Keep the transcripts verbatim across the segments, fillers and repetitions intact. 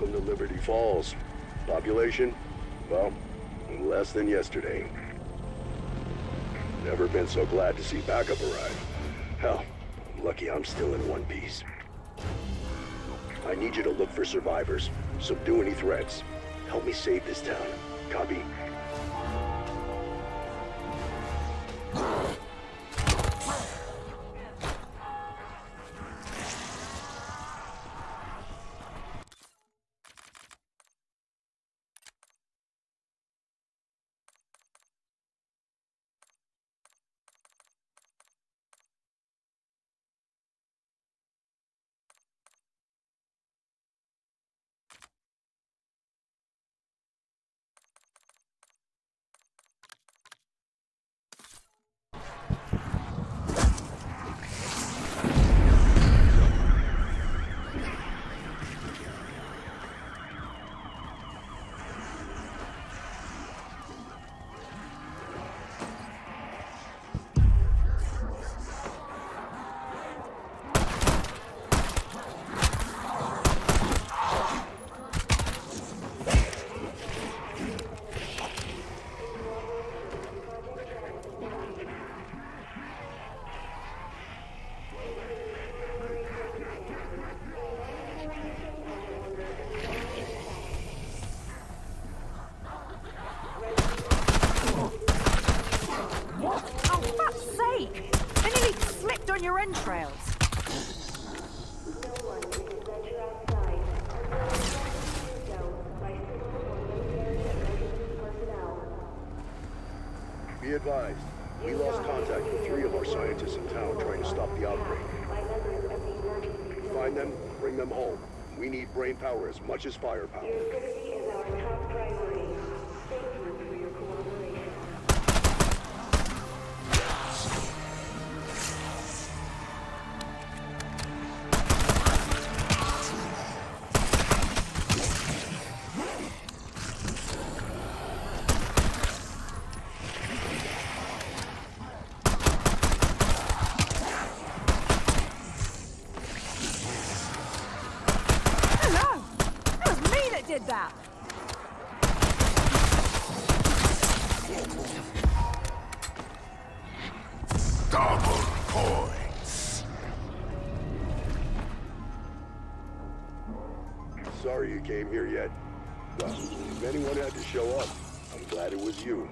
Welcome to Liberty Falls. Population? Well, less than yesterday. Never been so glad to see backup arrive. Hell, I'm lucky I'm still in one piece. I need you to look for survivors, subdue any threats. Help me save this town. Copy? On your entrails. Be advised, we lost contact with three of our scientists in town trying to stop the outbreak. Find them, bring them home. We need brain power as much as firepower. Your safety is our top priority. Thank you for your cooperation. Did that. Double points. Sorry you came here yet. Well, if anyone had to show up, I'm glad it was you.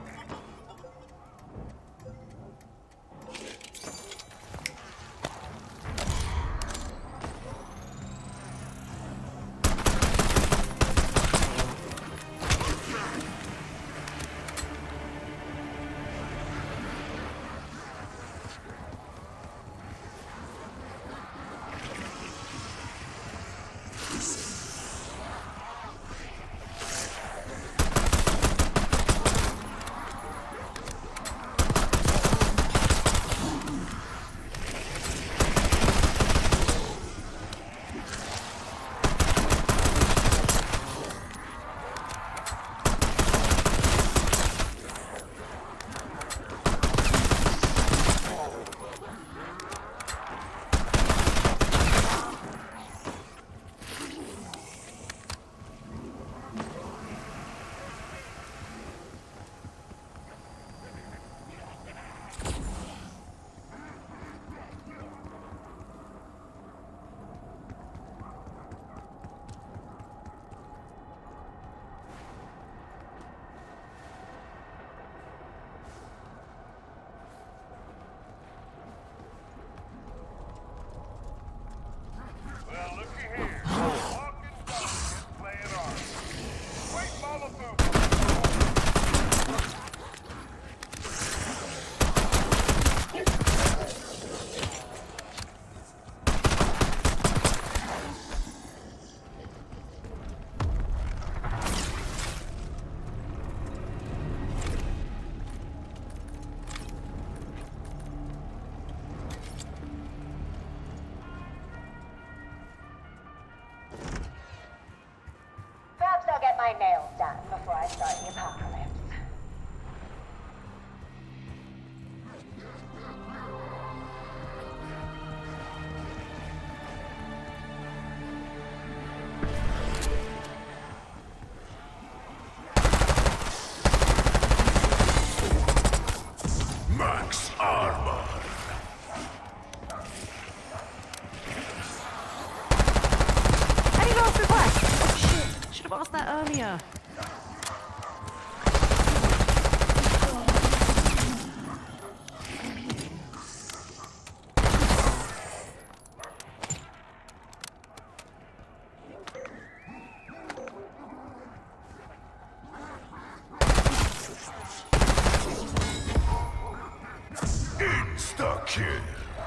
I'll get my nails done before I start the apocalypse. Insta-kill.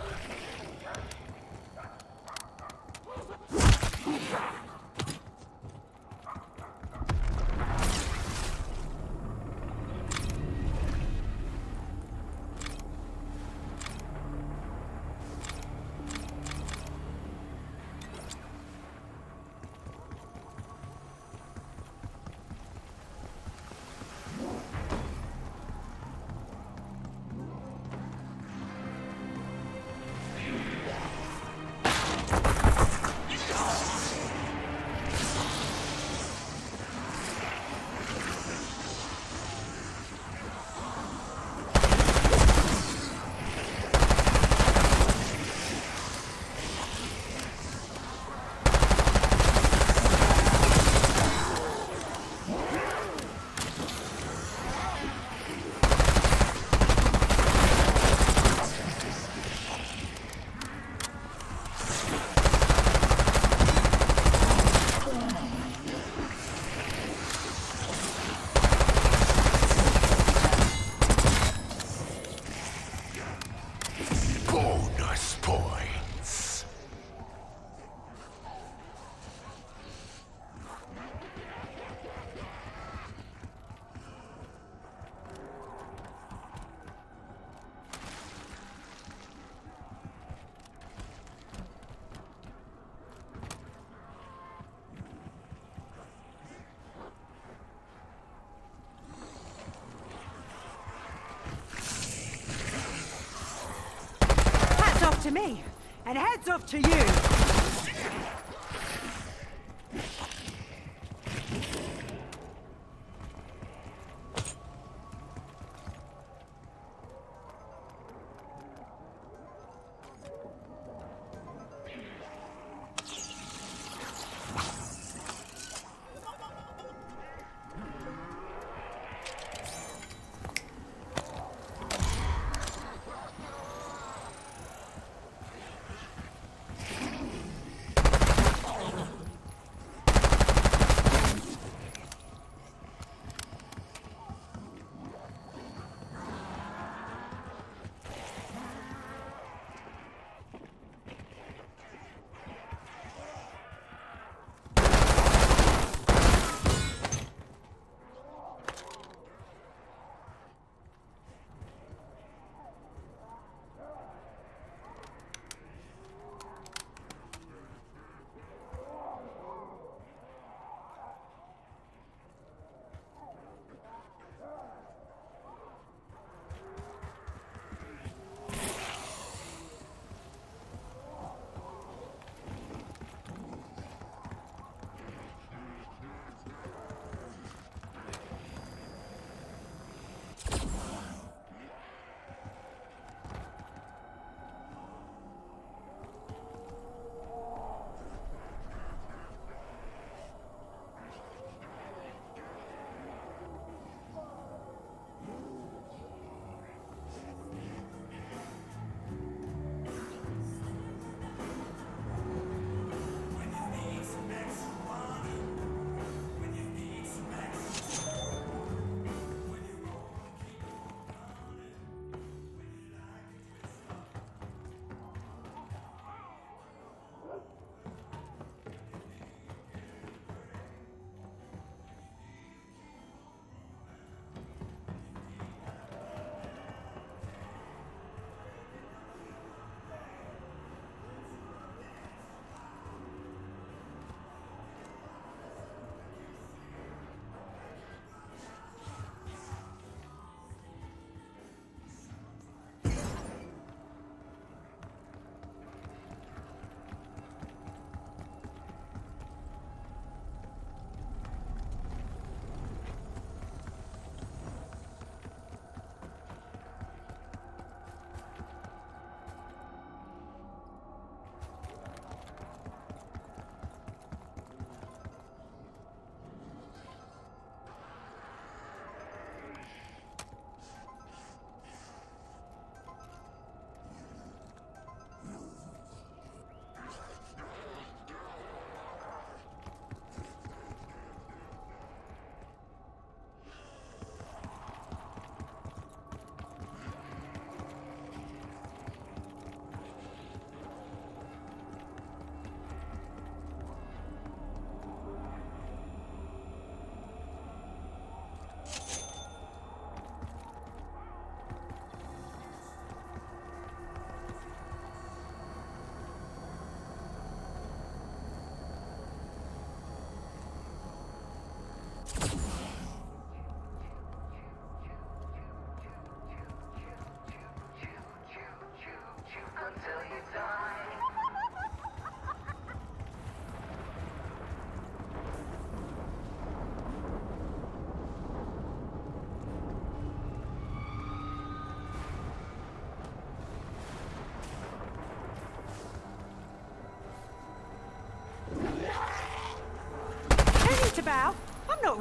Bonus points. Hats off to me, and heads off to you.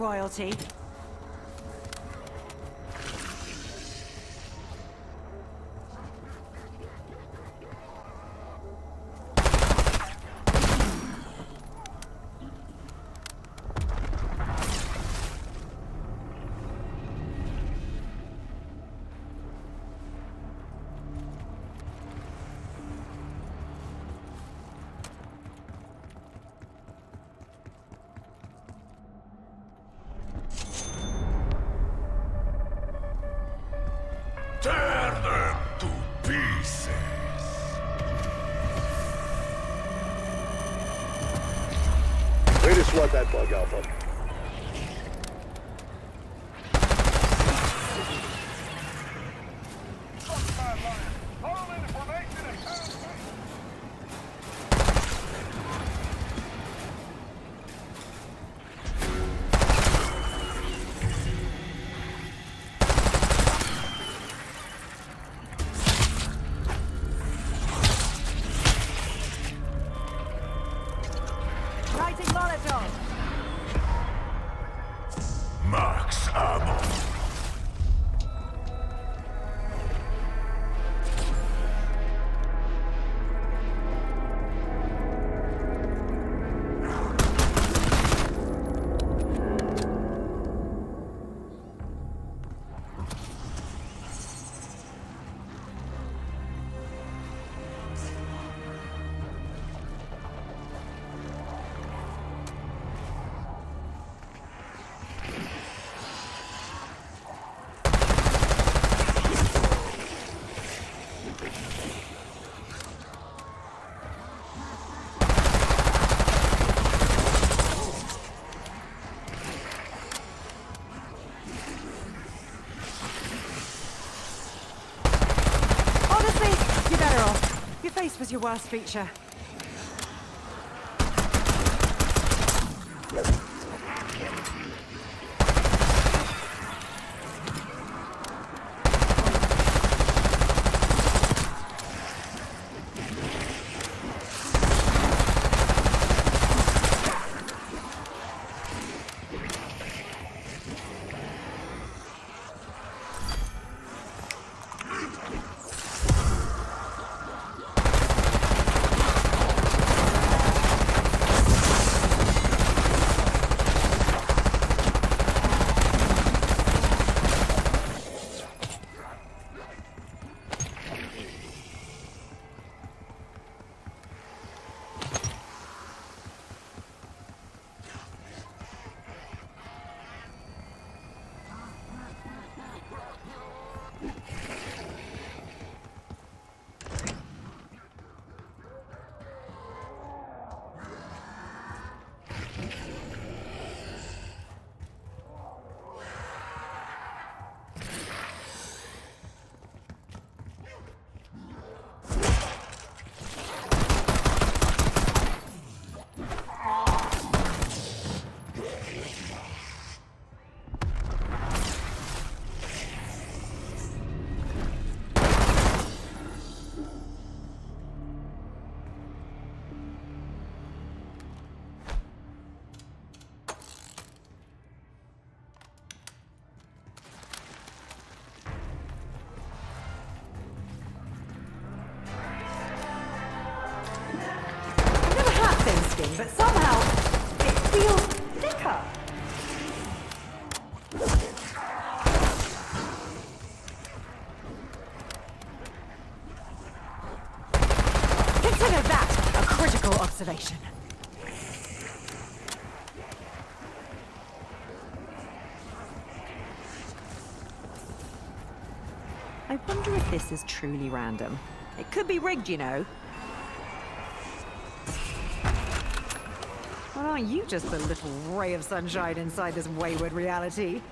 royalty. Tear them to pieces. Way to swat that bug, Alpha. Lighting Molotov! Max ammo. Honestly, you're better off. Your face was your worst feature. But somehow, it feels thicker. Consider that a critical observation. I wonder if this is truly random. It could be rigged, you know. Well, aren't you just the little ray of sunshine inside this wayward reality?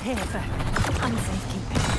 here for unsafe keeping.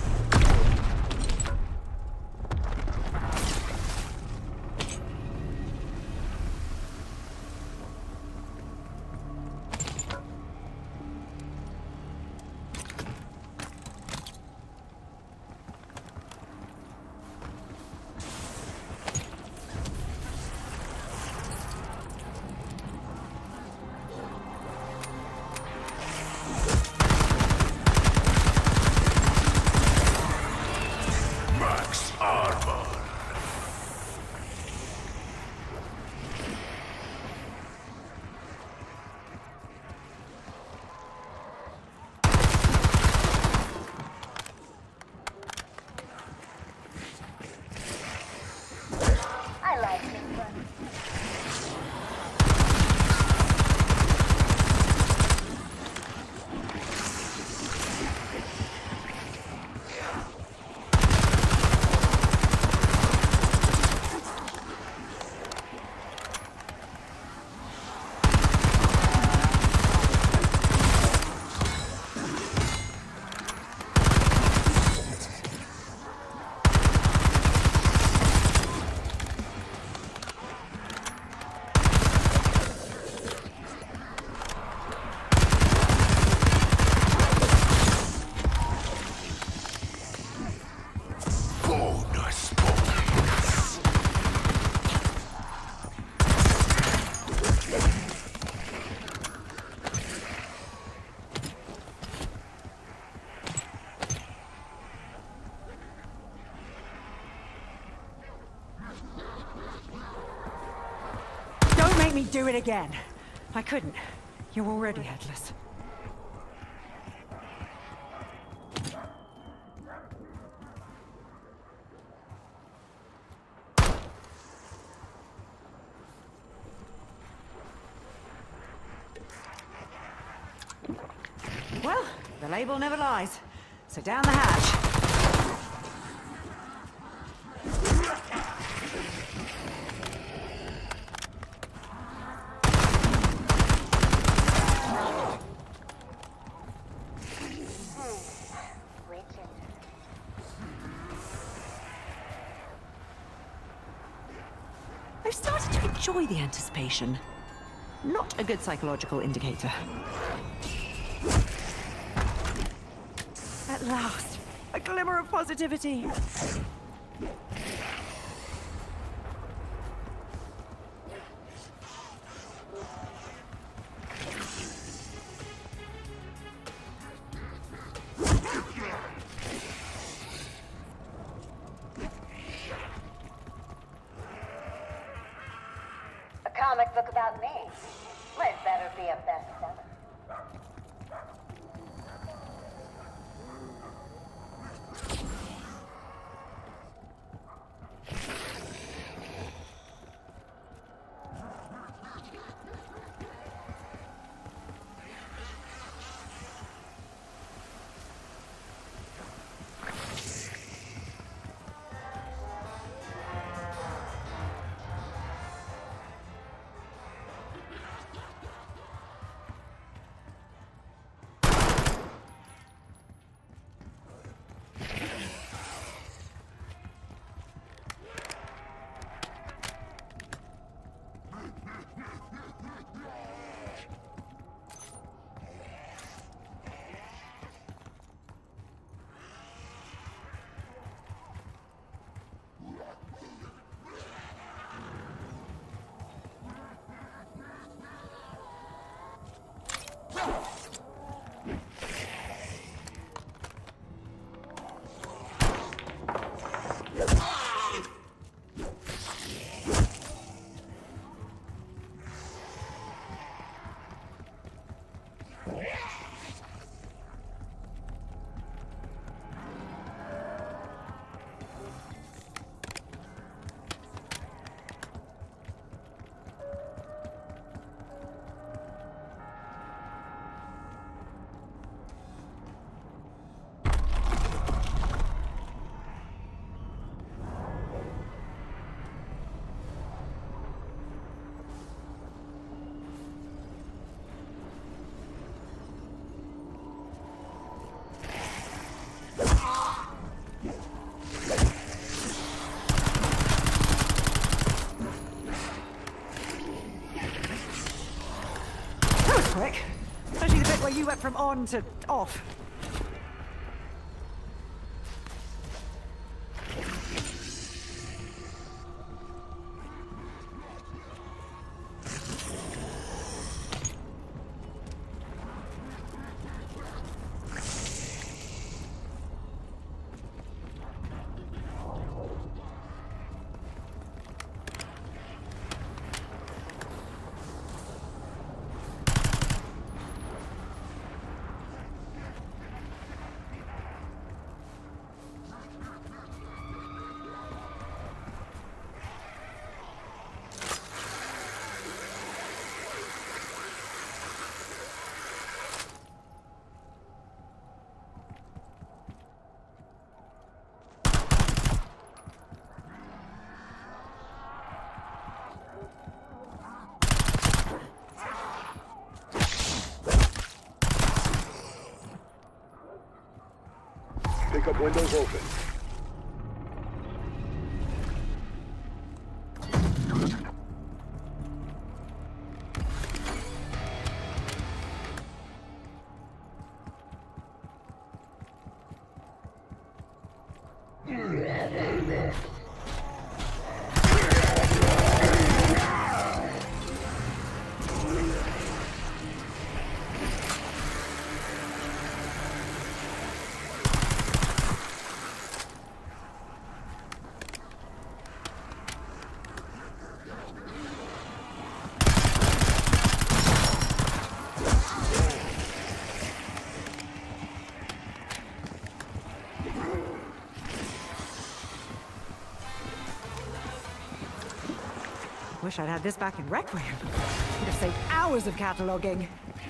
I like this one. Make me do it again. I couldn't. You're already headless. Well, the label never lies. So down the hatch. I've started to enjoy the anticipation. Not a good psychological indicator. At last, a glimmer of positivity. Comic book about me. Well, it better be a bestseller. it from on to off. Pickup windows open. Wish I'd had this back in Requiem. Would have saved hours of cataloging.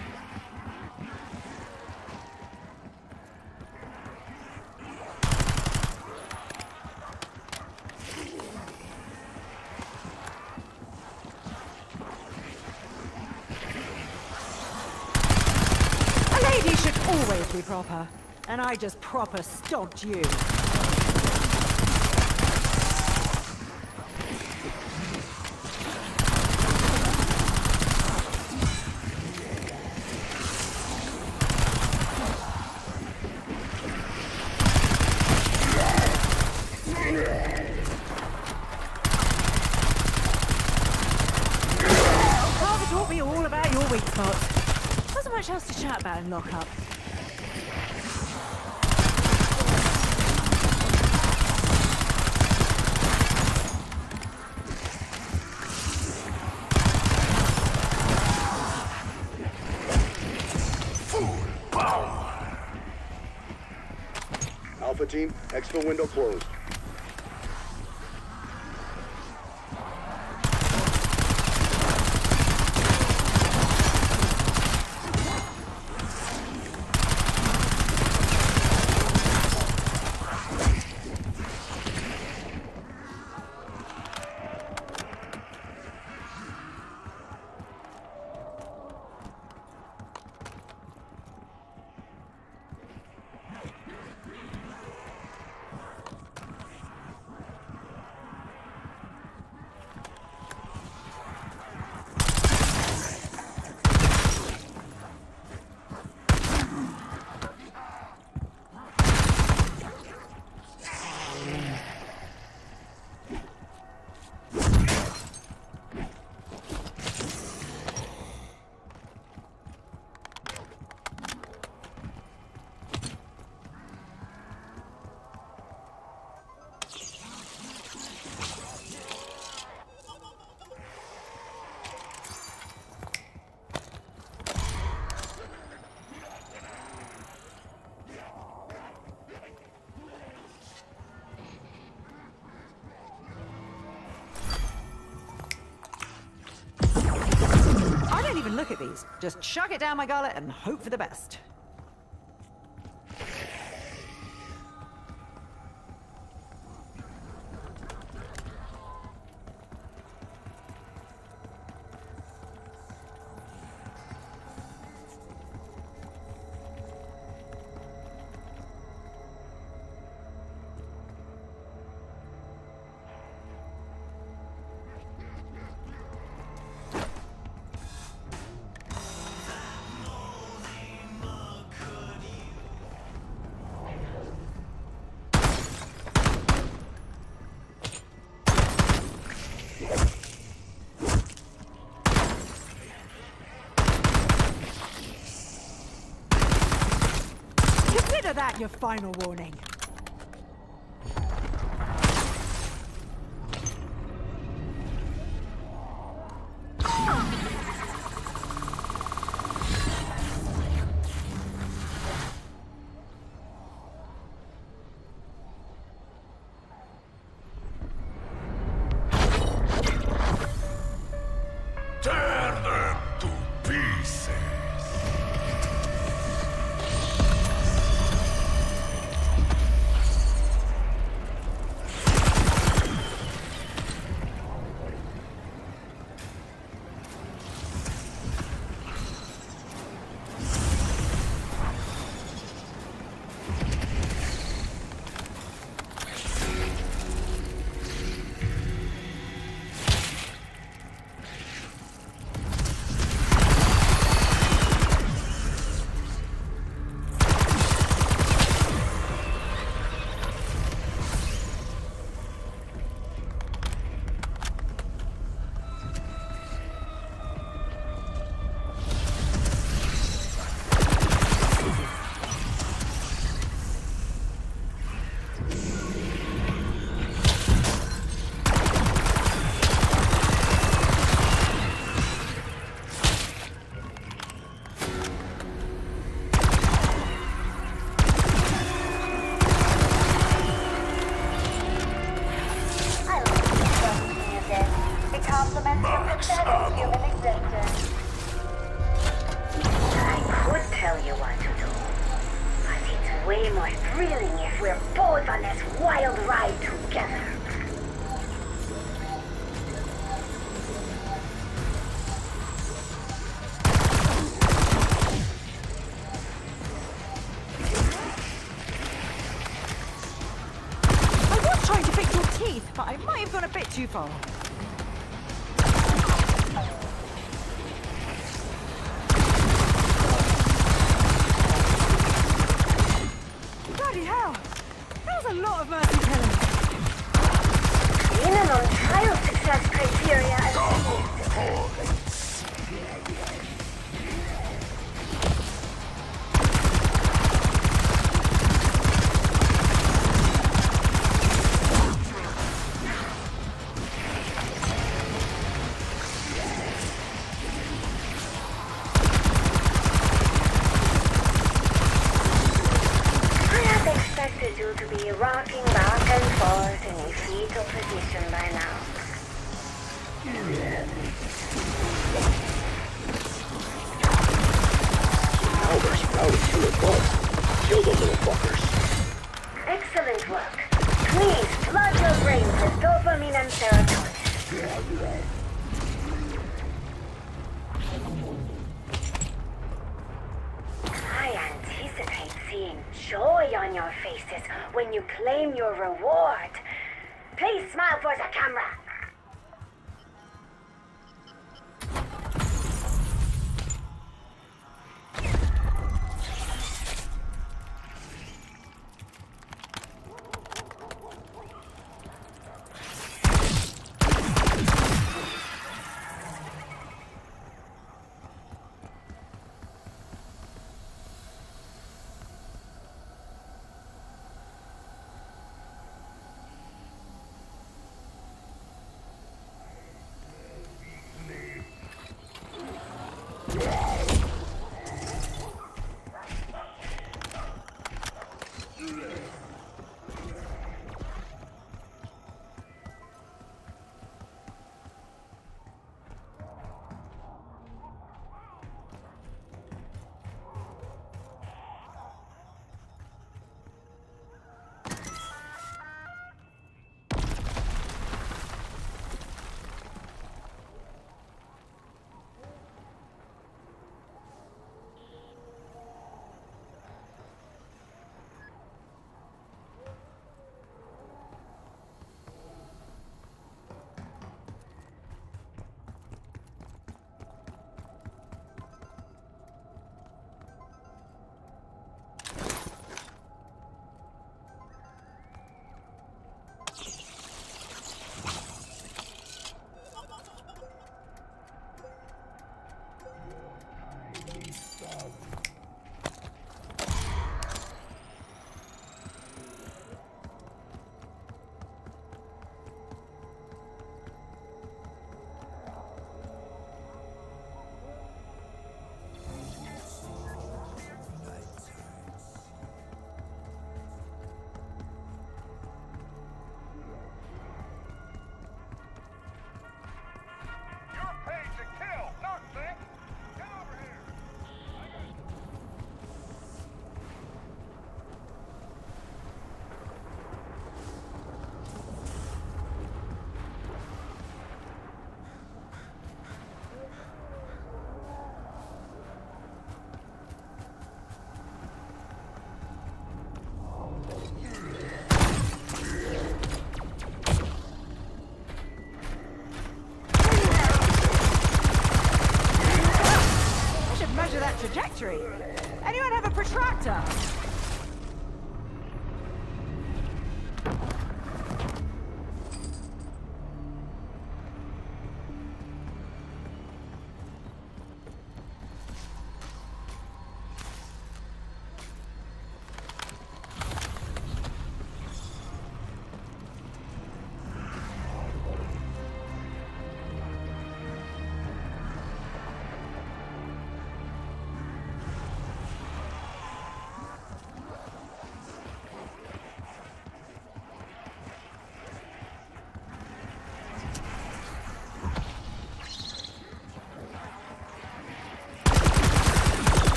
A lady should always be proper, and I just proper stomped you. Taught me all about your weak spots. Wasn't much else to chat about in lockup. Full power. Alpha team, exfil window closed. Even look at these. Just chuck it down my gullet and hope for the best. Your final warning. Tear them to pieces. I love this music. It complements the Max pathetic ammo. human existence. I could tell you what to do, but it's way more thrilling if we're both on this wild ride together. I was trying to fix your teeth, but I might have gone a bit too far. Bloody hell! That was a lot of mercy killing. In and on trial success criteria and Double points. I have expected you to be rocking back and forth in a fetal position by now. Now they're sprouting from above. Kill the little fuckers. Excellent work. Please flood your brains with dopamine and serotonin. I anticipate seeing joy on your faces when you claim your reward. Please smile for the camera.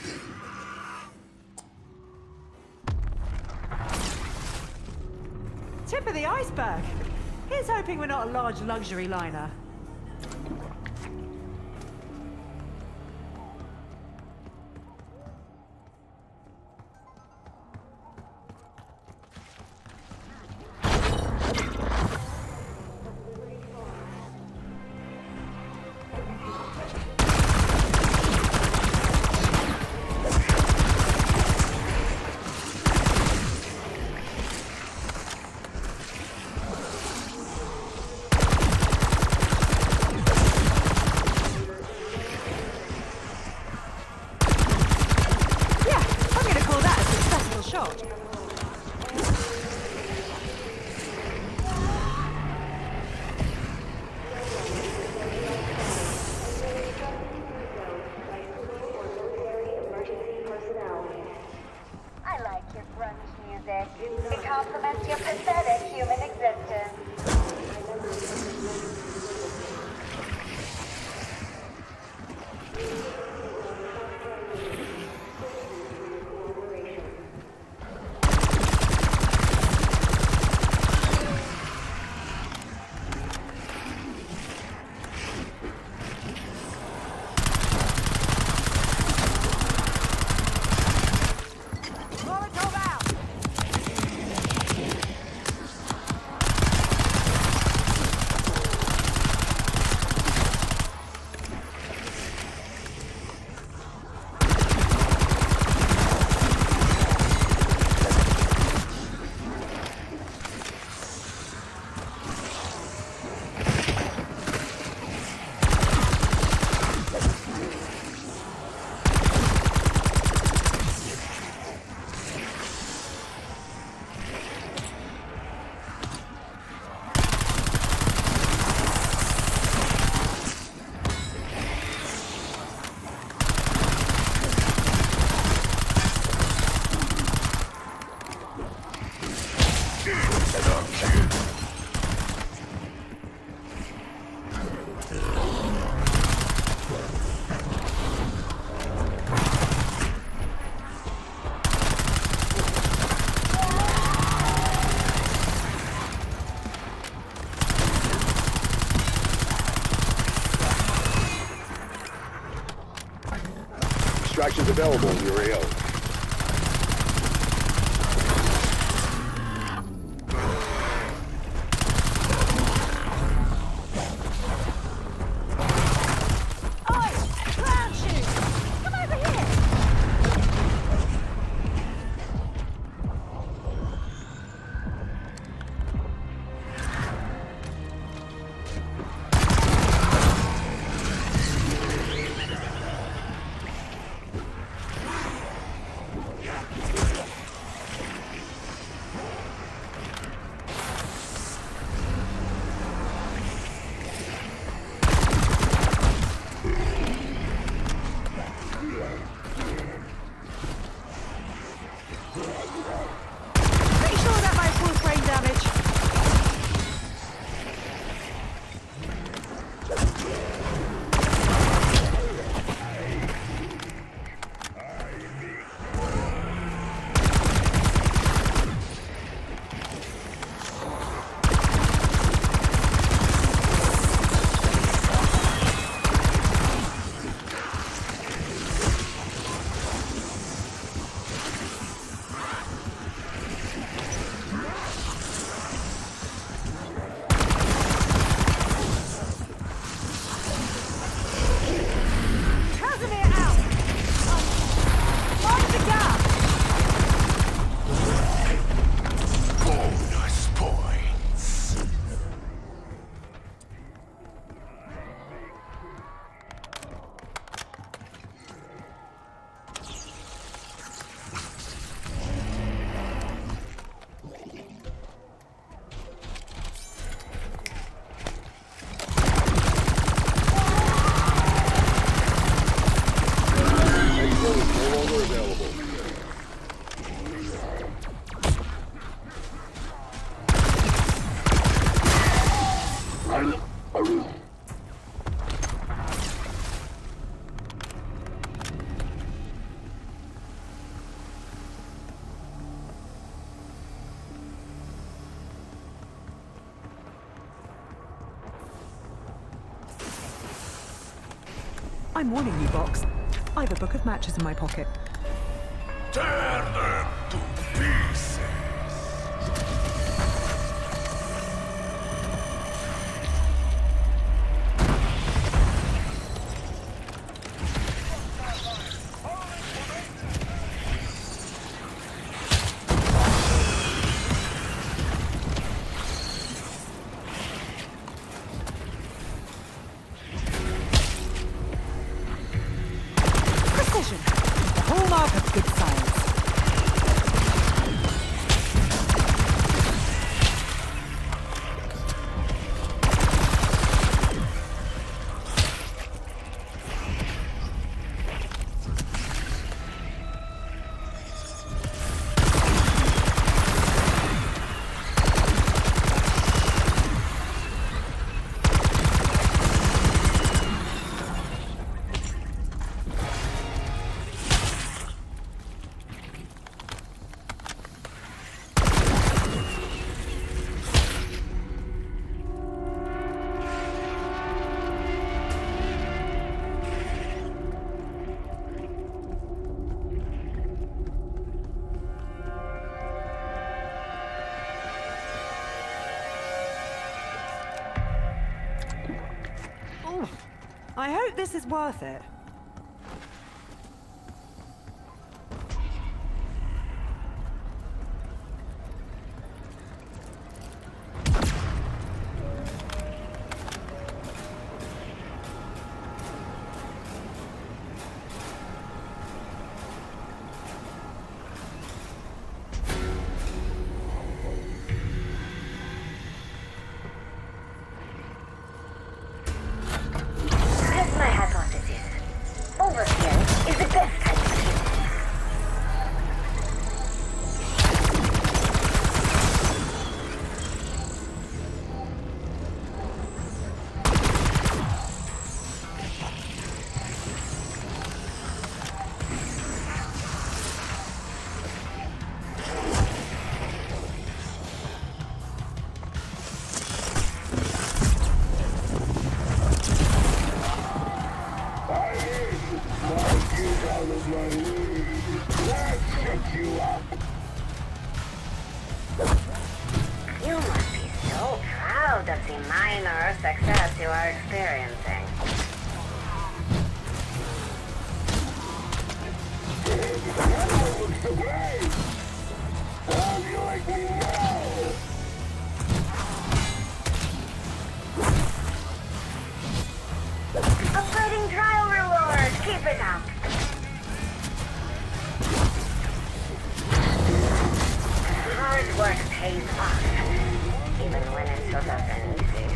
Tip of the iceberg. Here's hoping we're not a large luxury liner. It complements your pathetic human existence. Extractions available in your A O. I'm warning you, Box. I have a book of matches in my pocket. Tear them to pieces! Precision! The hallmark of good science. Ooh, I hope this is worth it. Here's my hypothesis. Overkill is the best type of kill. You must be so proud of the minor success you are experiencing. Upgrading trial rewards. Keep it up. Hard work pays off, even when it's so tough and easy.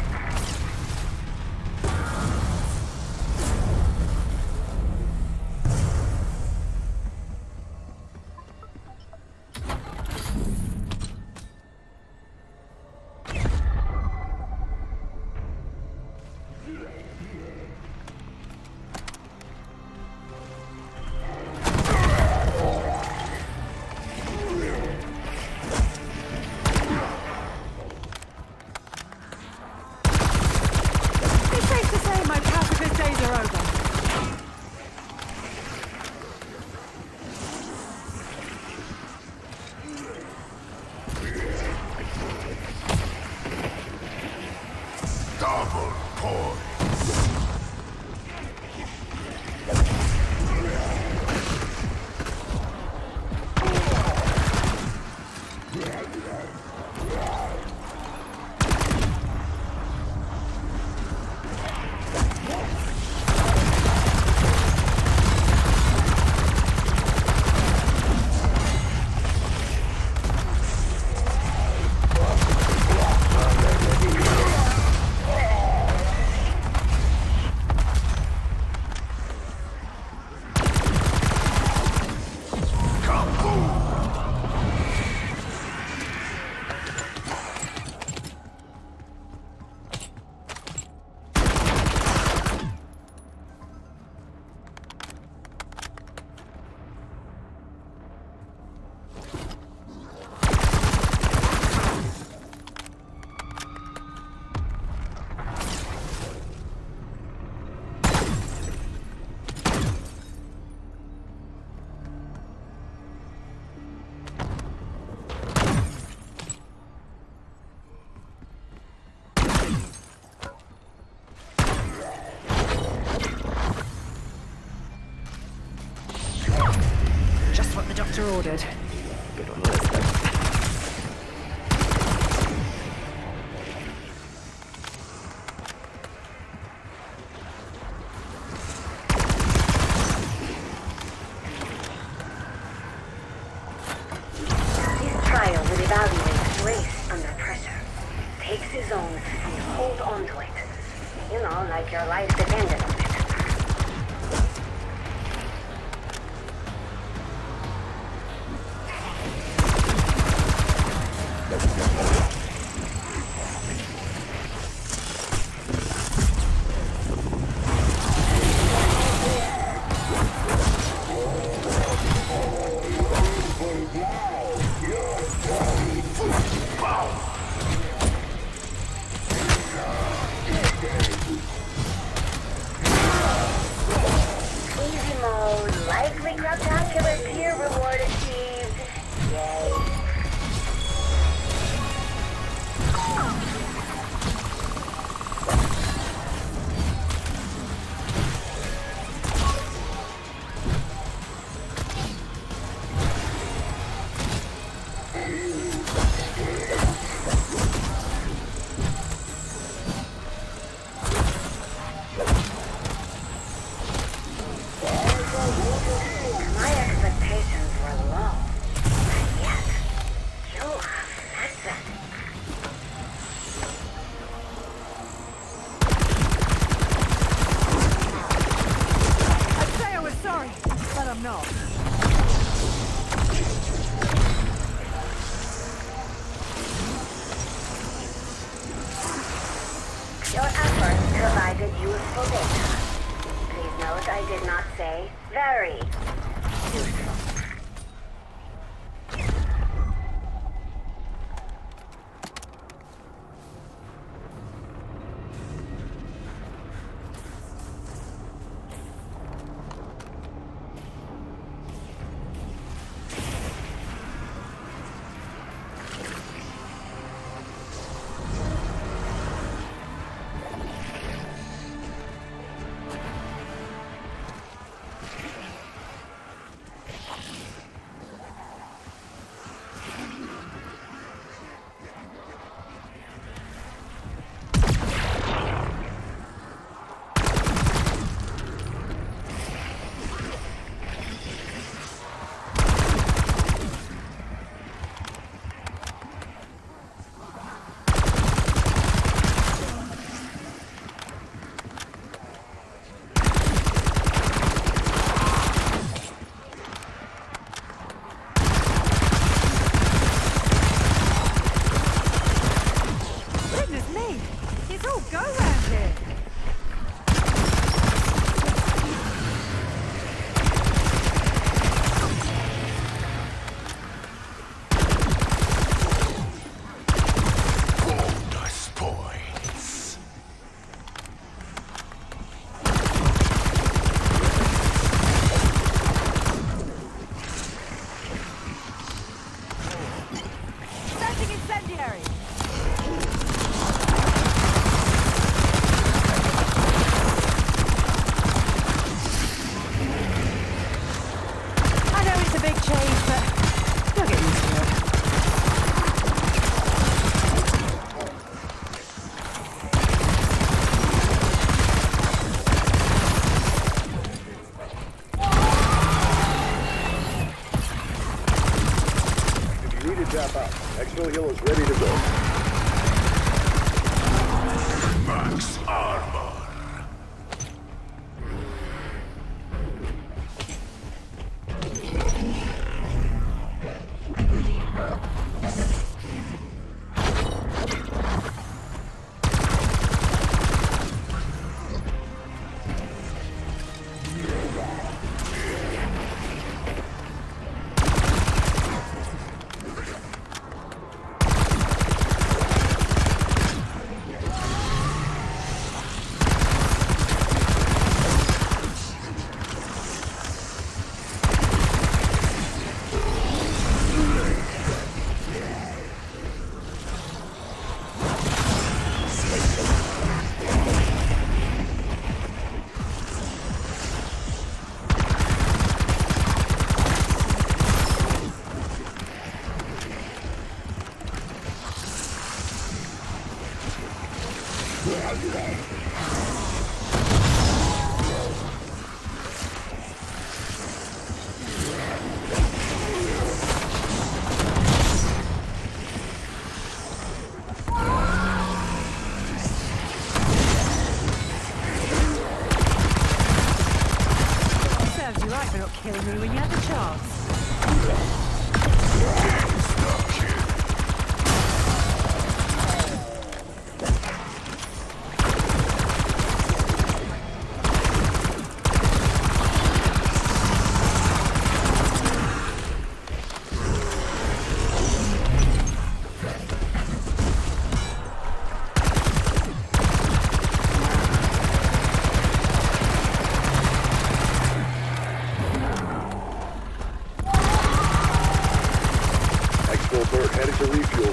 what the doctor ordered. Good one, Elizabeth. This trial will evaluate grace under pressure. Takes his own and hold on to it. You know, like your life depended on it. Easy mode, likely craptacular tier reward achieved. Yay. My expectations were low, and yet you have met them. I'd say I was sorry, but I'm not. Your efforts provided useful data. Please note I did not say very useful. Goodness me! It's all go round here! Bonus points. Setting incendiary! I know it's a big change, but you'll get used to it. If you need to tap out, Exfil Hill is ready to go. Max armor. when you had the chance. Bird headed to refuel.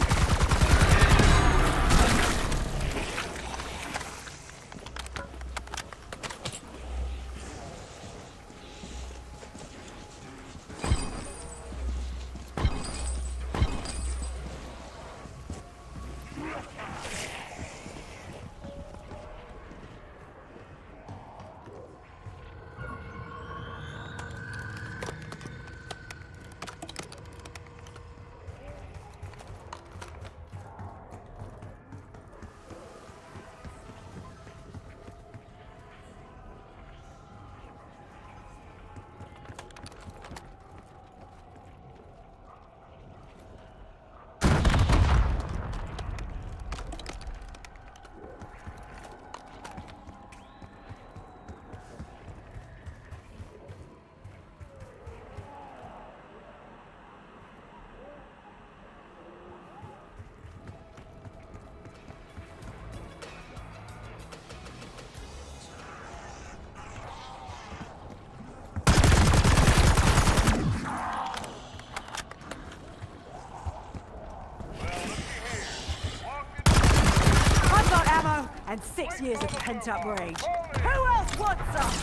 And six years of pent-up rage. Who else wants some?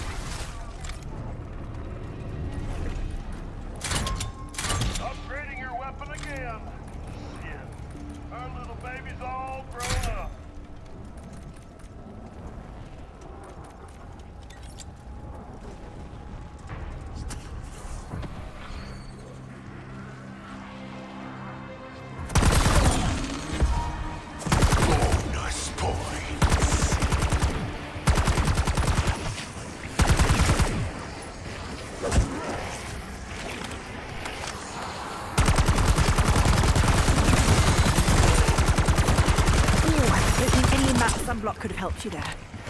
Upgrading your weapon again. Yeah. Our little baby's all grown up. Sunblock could have helped you there.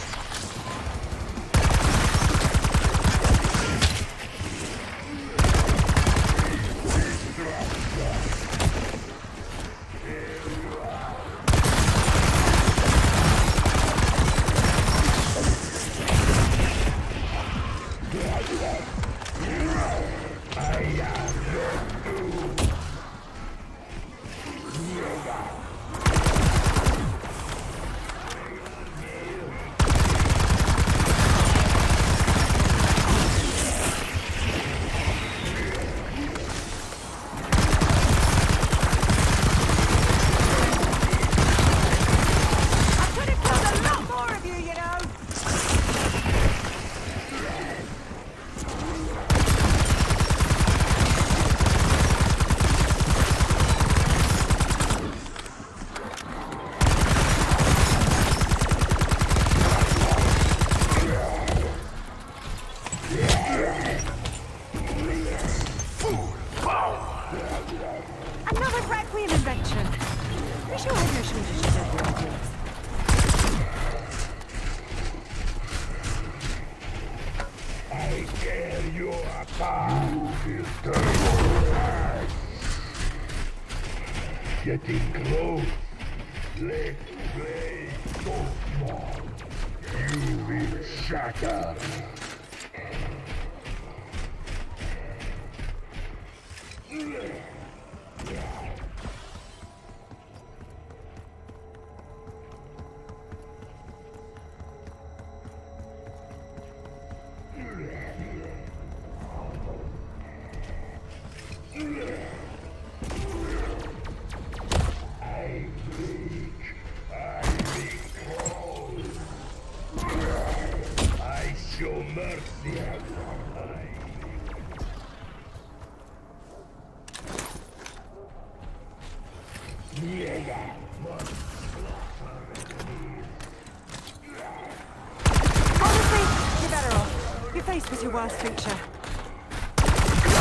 Another Requiem invention. Pretty sure I know she was just over ideas. I tear you apart, you eternal. Getting close. Let's play so small. You will shatter. Show mercy. Honestly, you're better off. Your face was your worst feature.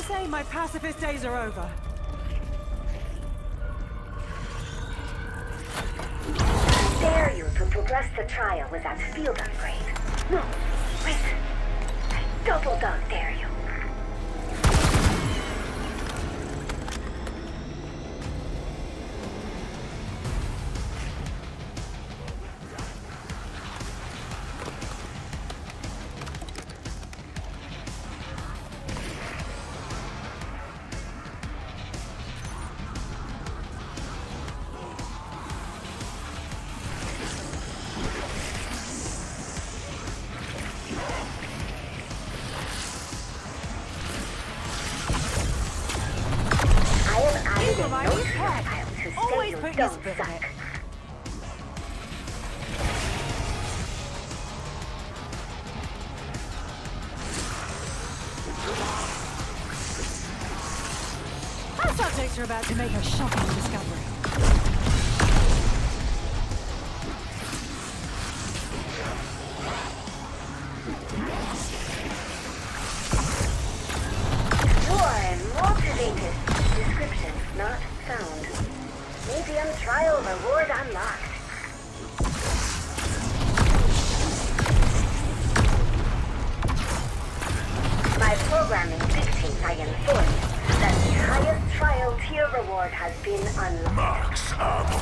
say my pacifist days are over? I dare you to progress the trial with that field upgrade. No, wait. I double dog dare you. Always put your spit in it. Our subjects are about to make a shocking discovery. Motivated. Description not found. Medium trial reward unlocked. My programming dictates I enforce that the highest trial tier reward has been unlocked. Max ammo.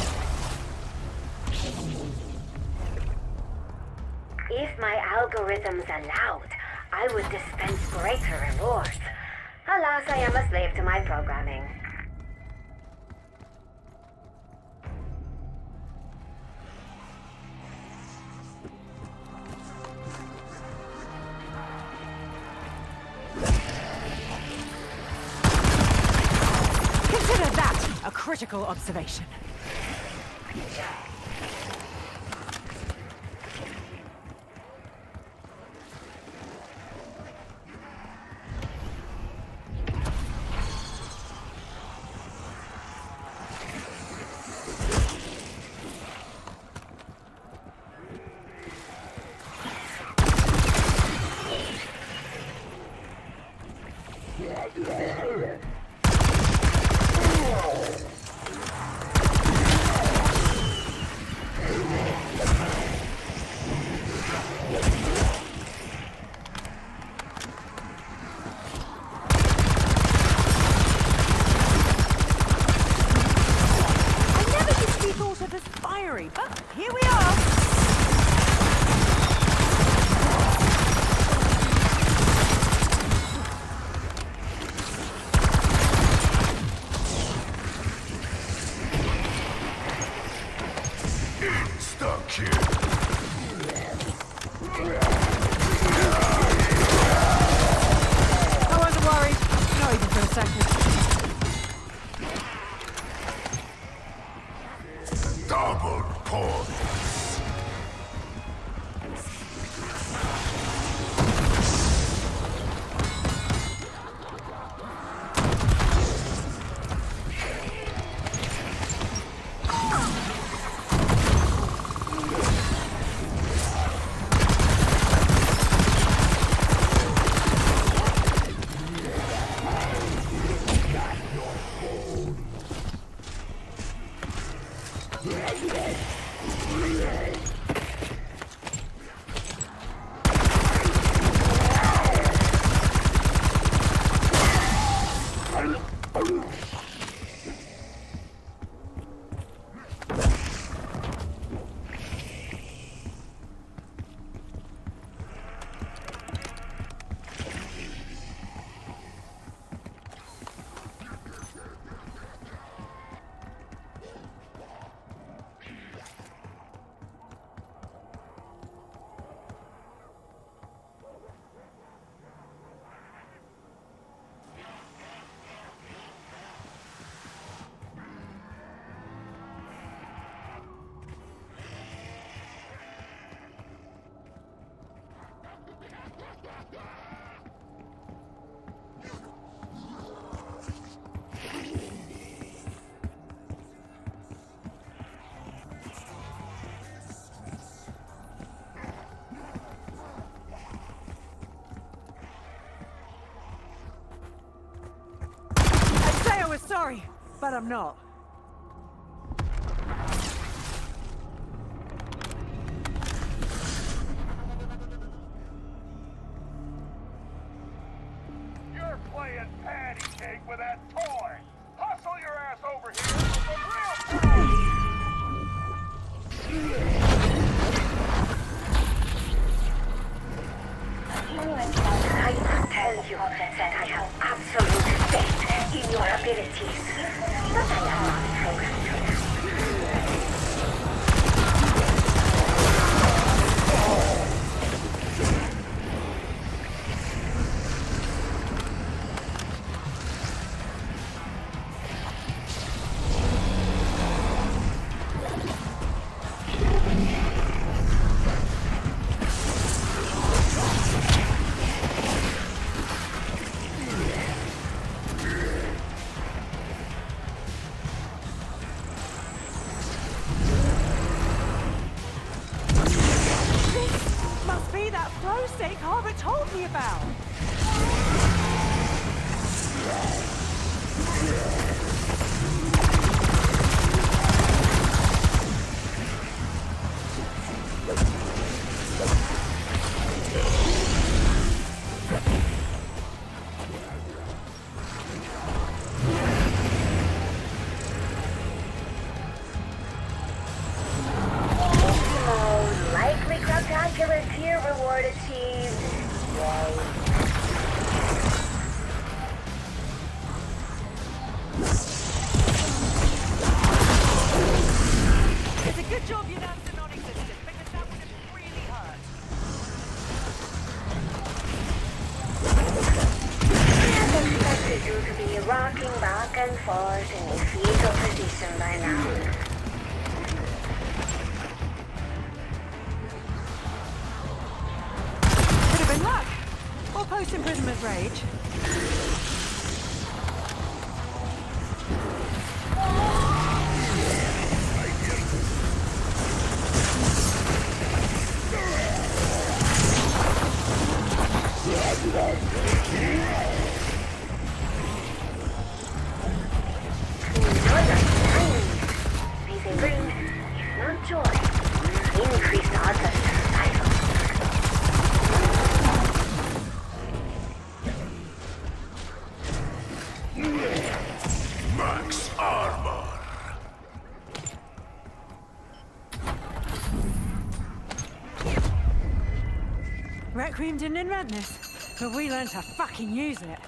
If my algorithms allowed, I would dispense greater rewards. Alas, I am a slave to my programming. Consider that a critical observation. But here we are. Sorry, but I'm not. You're playing patty cake with that toy. Hustle your ass over here for some real food. I tell you that I have absolute faith in your abilities, but I am not programmed to. Must be that flow state Harvard told me about. Most likely craptacular tier reward achieved. Yay. It's a good job you announced the non-existent, because that would have really hurt. I expected you to be rocking back and forth in a fetal position by now. Could have been luck. Or post-imprisonment rage. They say bring, not joy. Increased odds of survival. Max armor. Requiem didn't invent this, but we learned to fucking use it.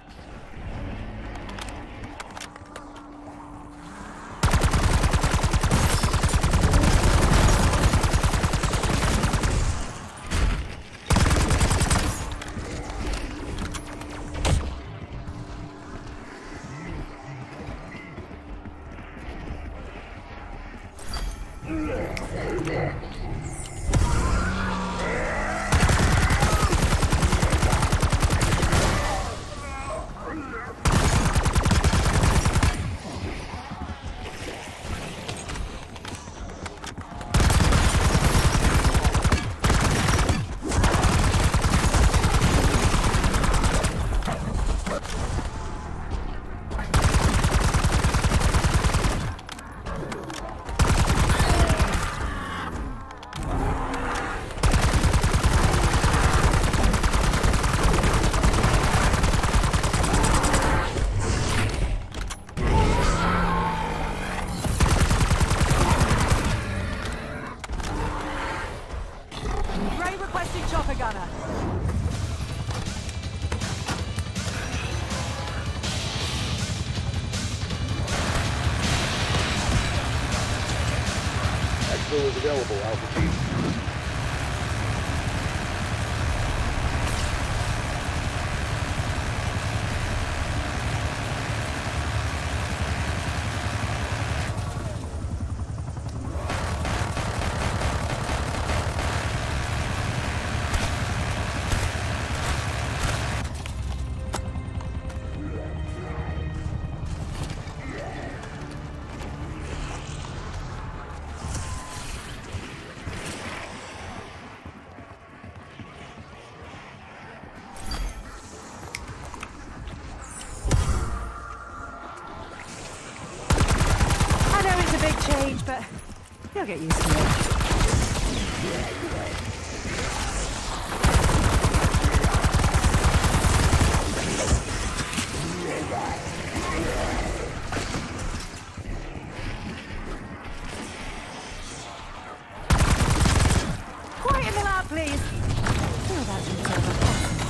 Ray requesting chopper gunner. Exfil is available, Alpha Team. change, but you'll get used to it. Quiet in the lab, please. Oh, that's himself a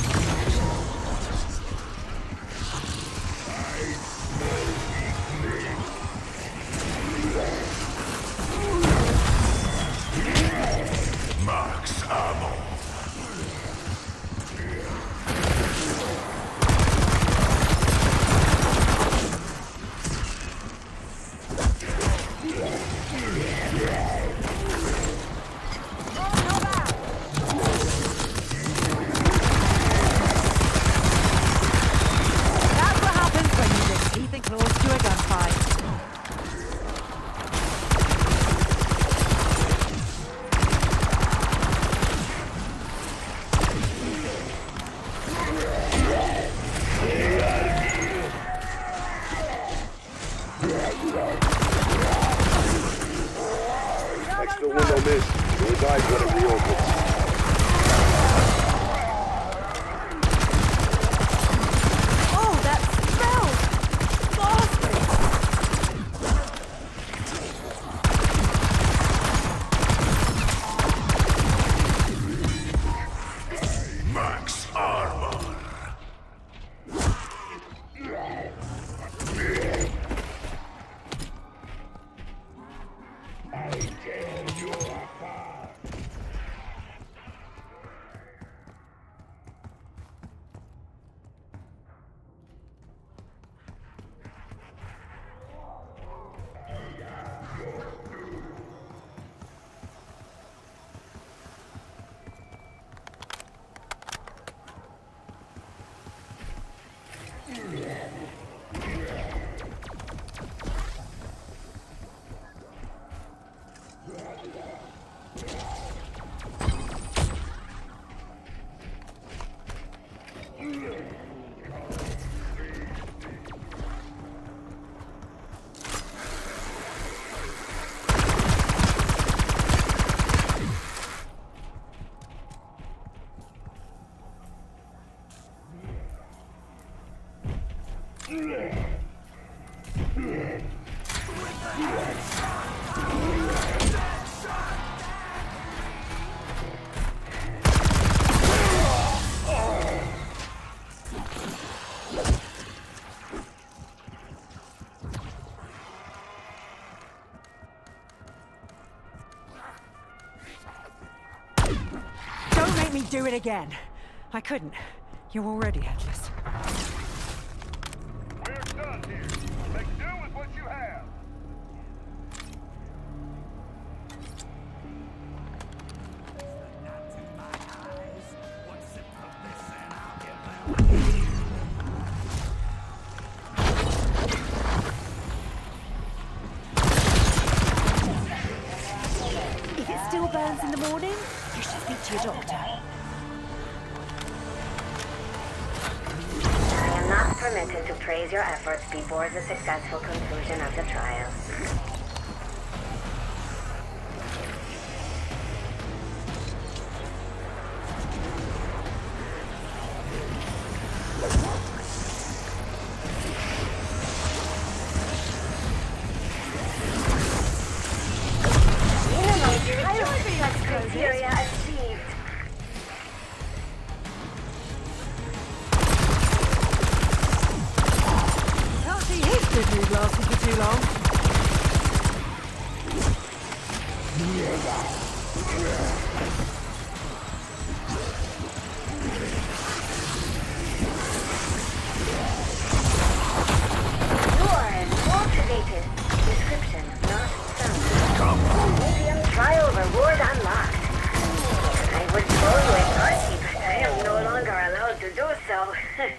Max ammo. That's what happens when you dig teeth and claws to a gunfight. Extra window missed. Those eyes gotta reopen. Oh, that smells! Max armor. I tear you apart. Don't make me do it again. I couldn't. You're already headless. We're done here. Make do with what you have. If it still burns in the morning, you should speak to your doctor. I am not permitted to praise your efforts before the successful conclusion of the trial. Criteria achieved. Can't see his good mood lasting for too long. You are an cultivated. Description not found. Museum trial reward unlocked. I would show you a party, but I am no longer allowed to do so.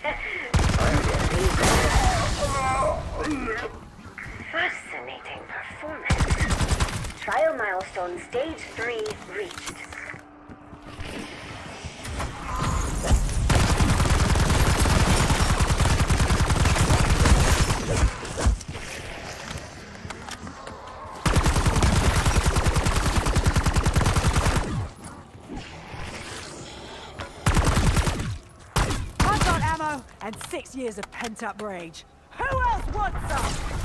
Fascinating performance. Trial milestone stage three reached. years of pent-up rage. Who else wants some?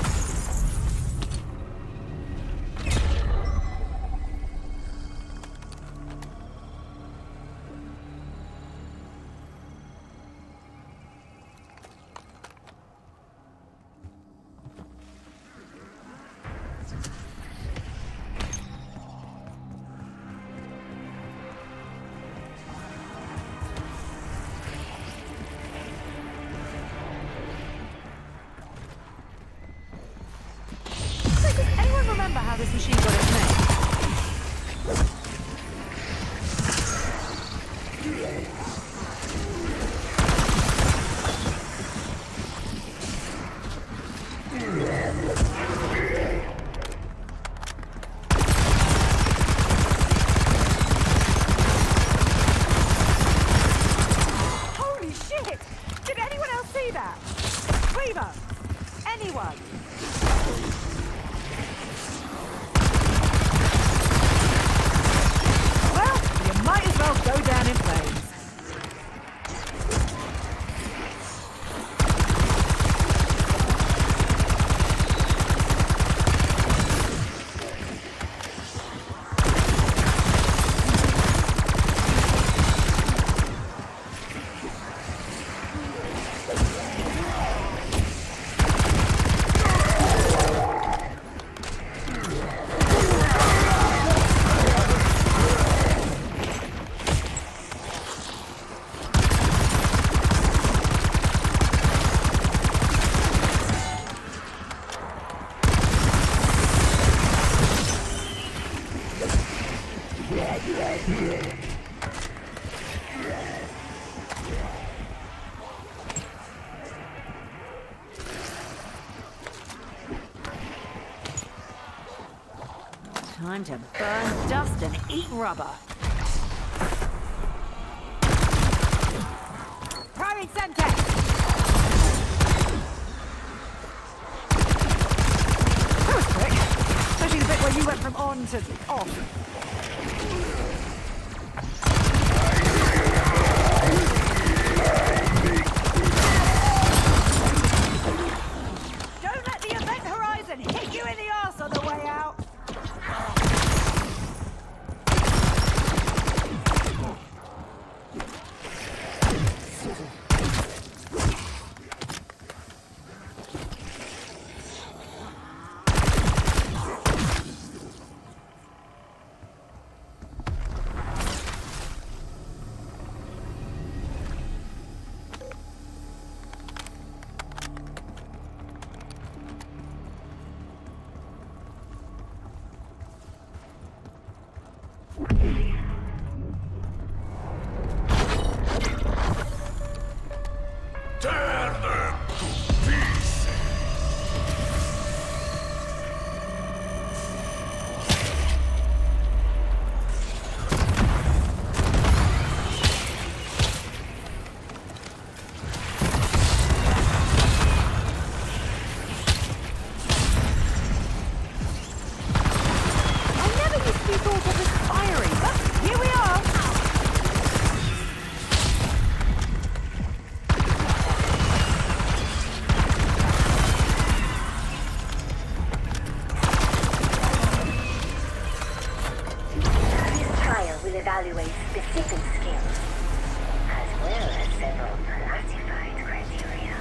Remember how this machine got its name? Holy shit! Did anyone else see that? Cleaver! Anyone? Might as well go down in flames. Time to burn dust and eat rubber. Throwing Semtex! That was quick. Especially the bit where you went from on to off. Don't let the event horizon hit you in the arse on the way out! Tear them to pieces! I never used to be thought of as fiery, but here we are. This trial will evaluate specific skills, as well as several classified criteria.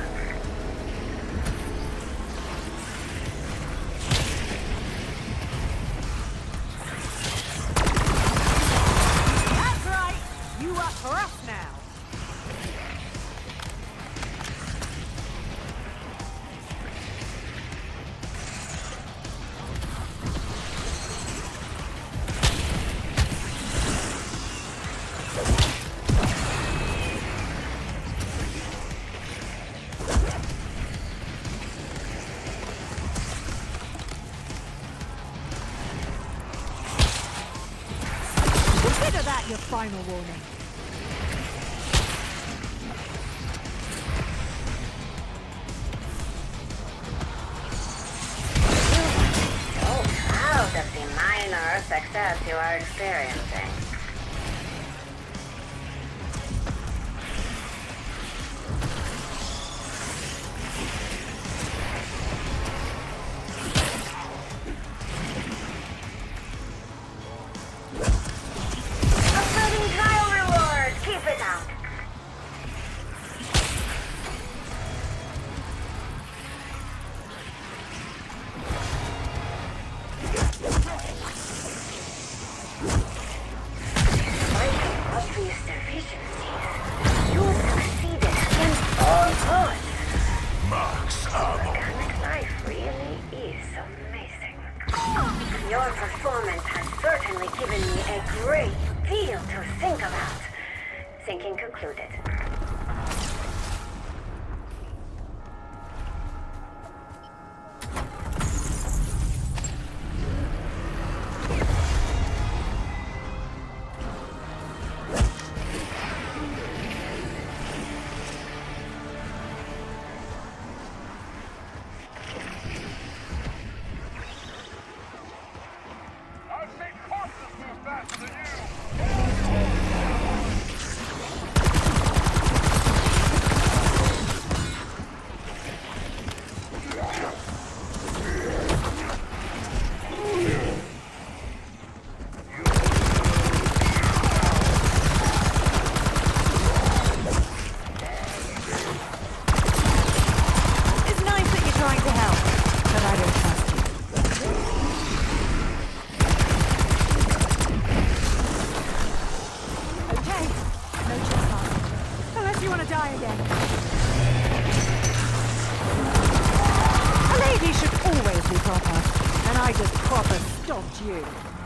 That's right. You up for us now. Consider that your final warning. So proud of the minor success you are experiencing. Mechanic life really is amazing. Your performance has certainly given me a great deal to think about. Thinking concluded. I've seen horses move faster than you! It's nice that you're trying to help, but I don't trust you. Okay, no trespassing. Unless you want to die again. A lady should always be proper, and I just proper stomped you.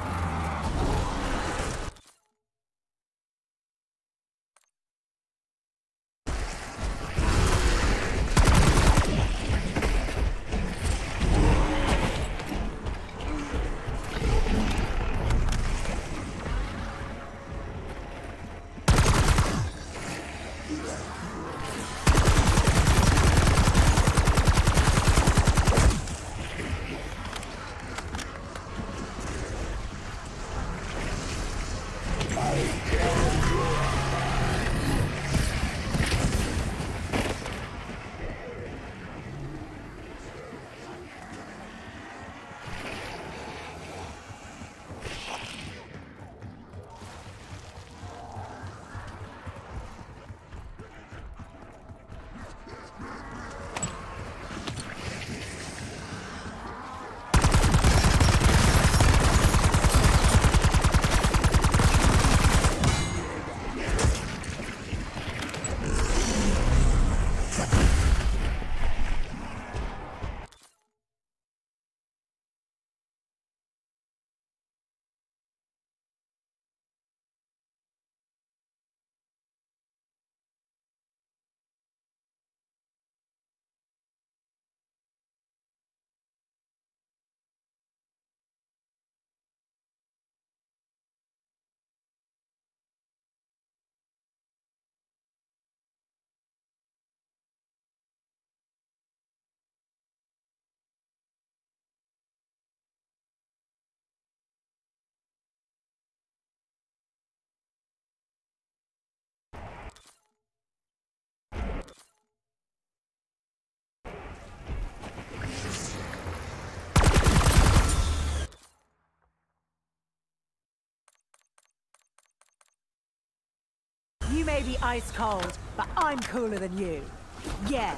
You may be ice cold, but I'm cooler than you. Yeah.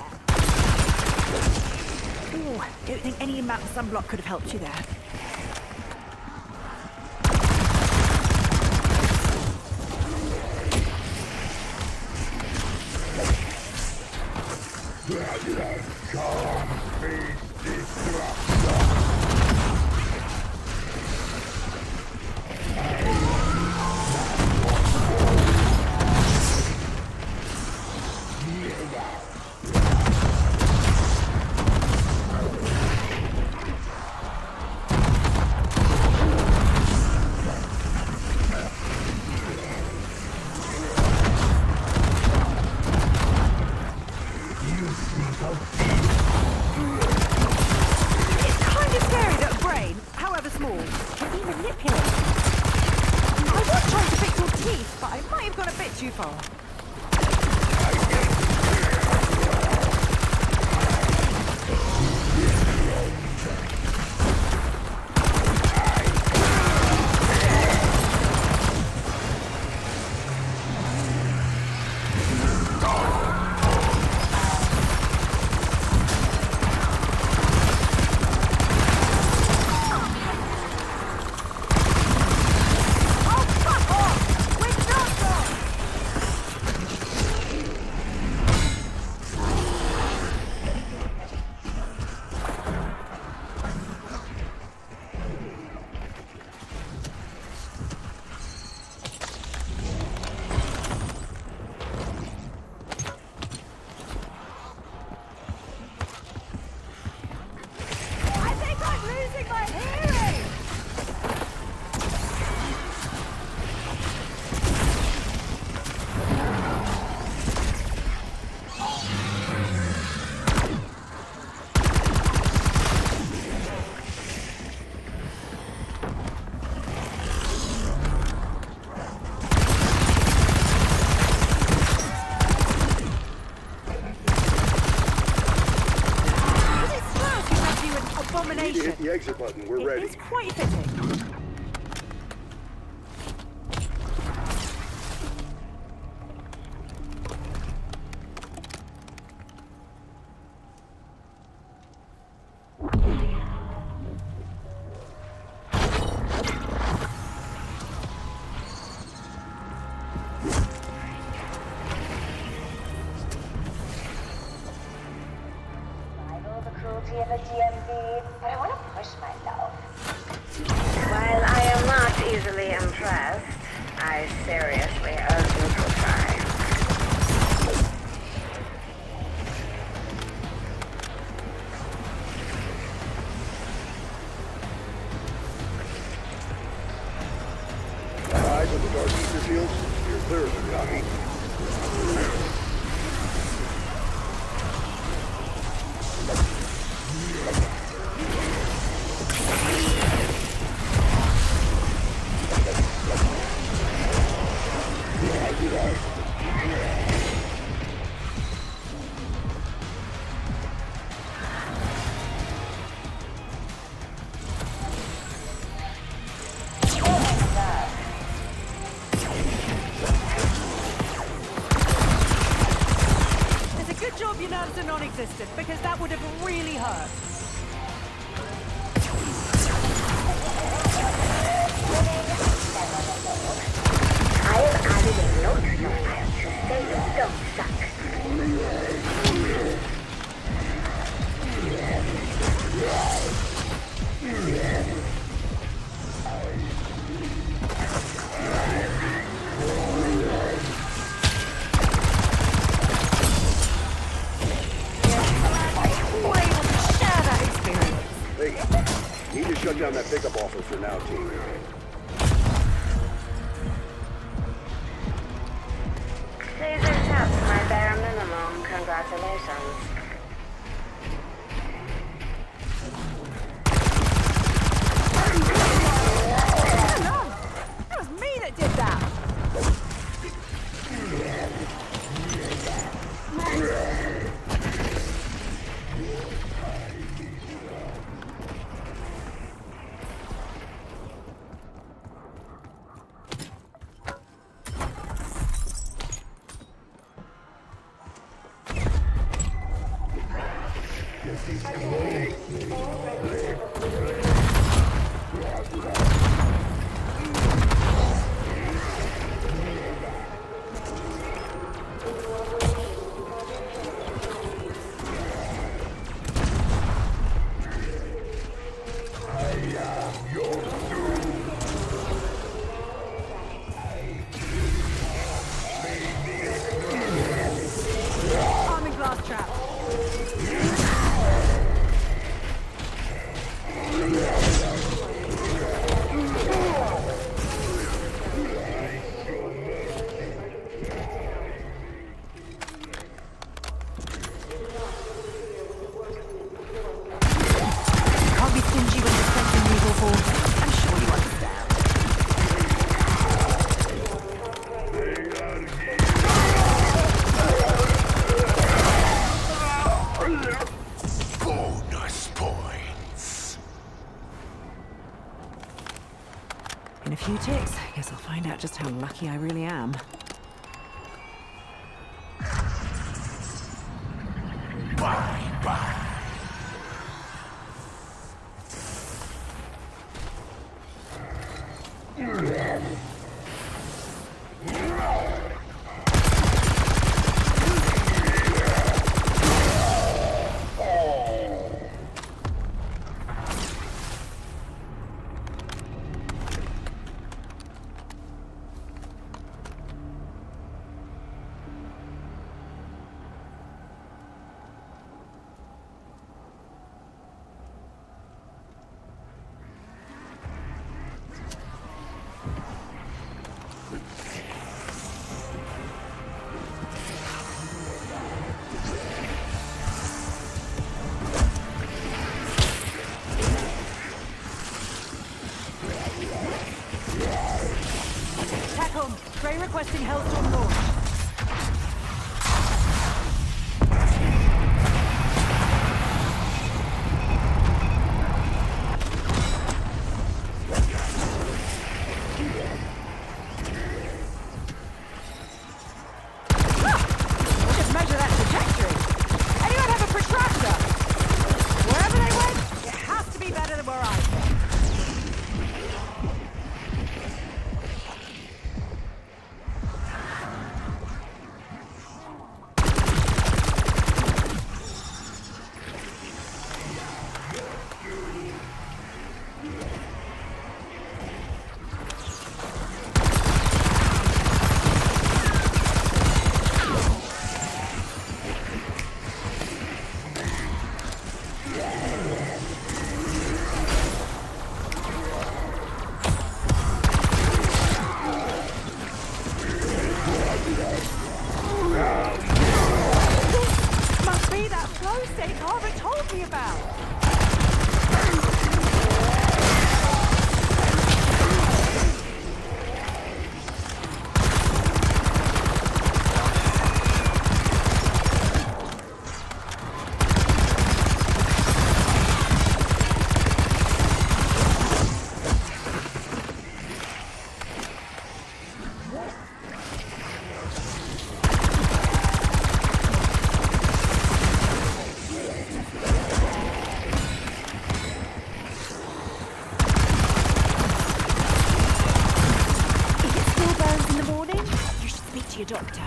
Ooh, don't think any amount of sunblock could have helped you there. need to hit information. the exit button. We're ready. It's quite fitting. Of a D M V, but I want to push myself. While I am not easily impressed, I seriously urge you to try. Eyes on the dark ether fields. You're clear of them, copy. Are non-existent, because that would have really hurt. I have added a note to file to say you don't suck. Need to shut down that pickup offer for now, team. Caesar tapped my bare minimum. Congratulations. It was me that did that. In a few ticks, I guess I'll find out just how lucky I really am. Bye bye. Trey requesting Hellstorm launch. about? Your doctor.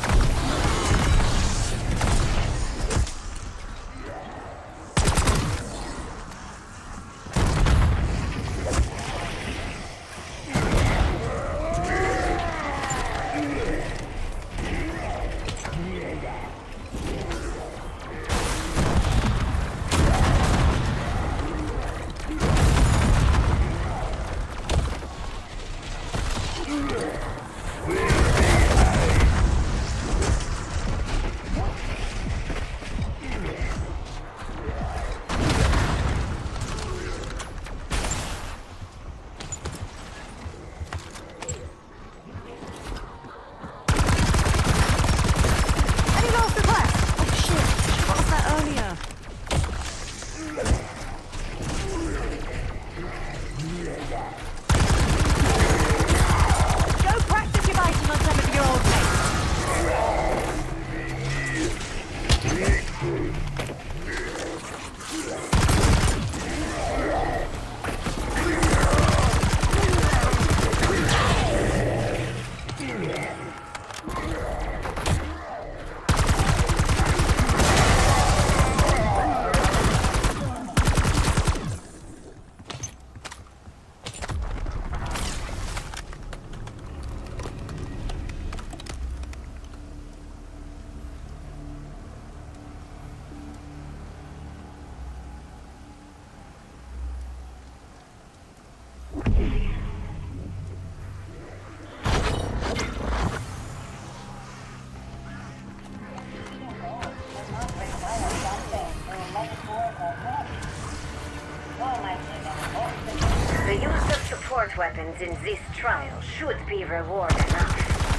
The use of support weapons in this trial should be reward enough.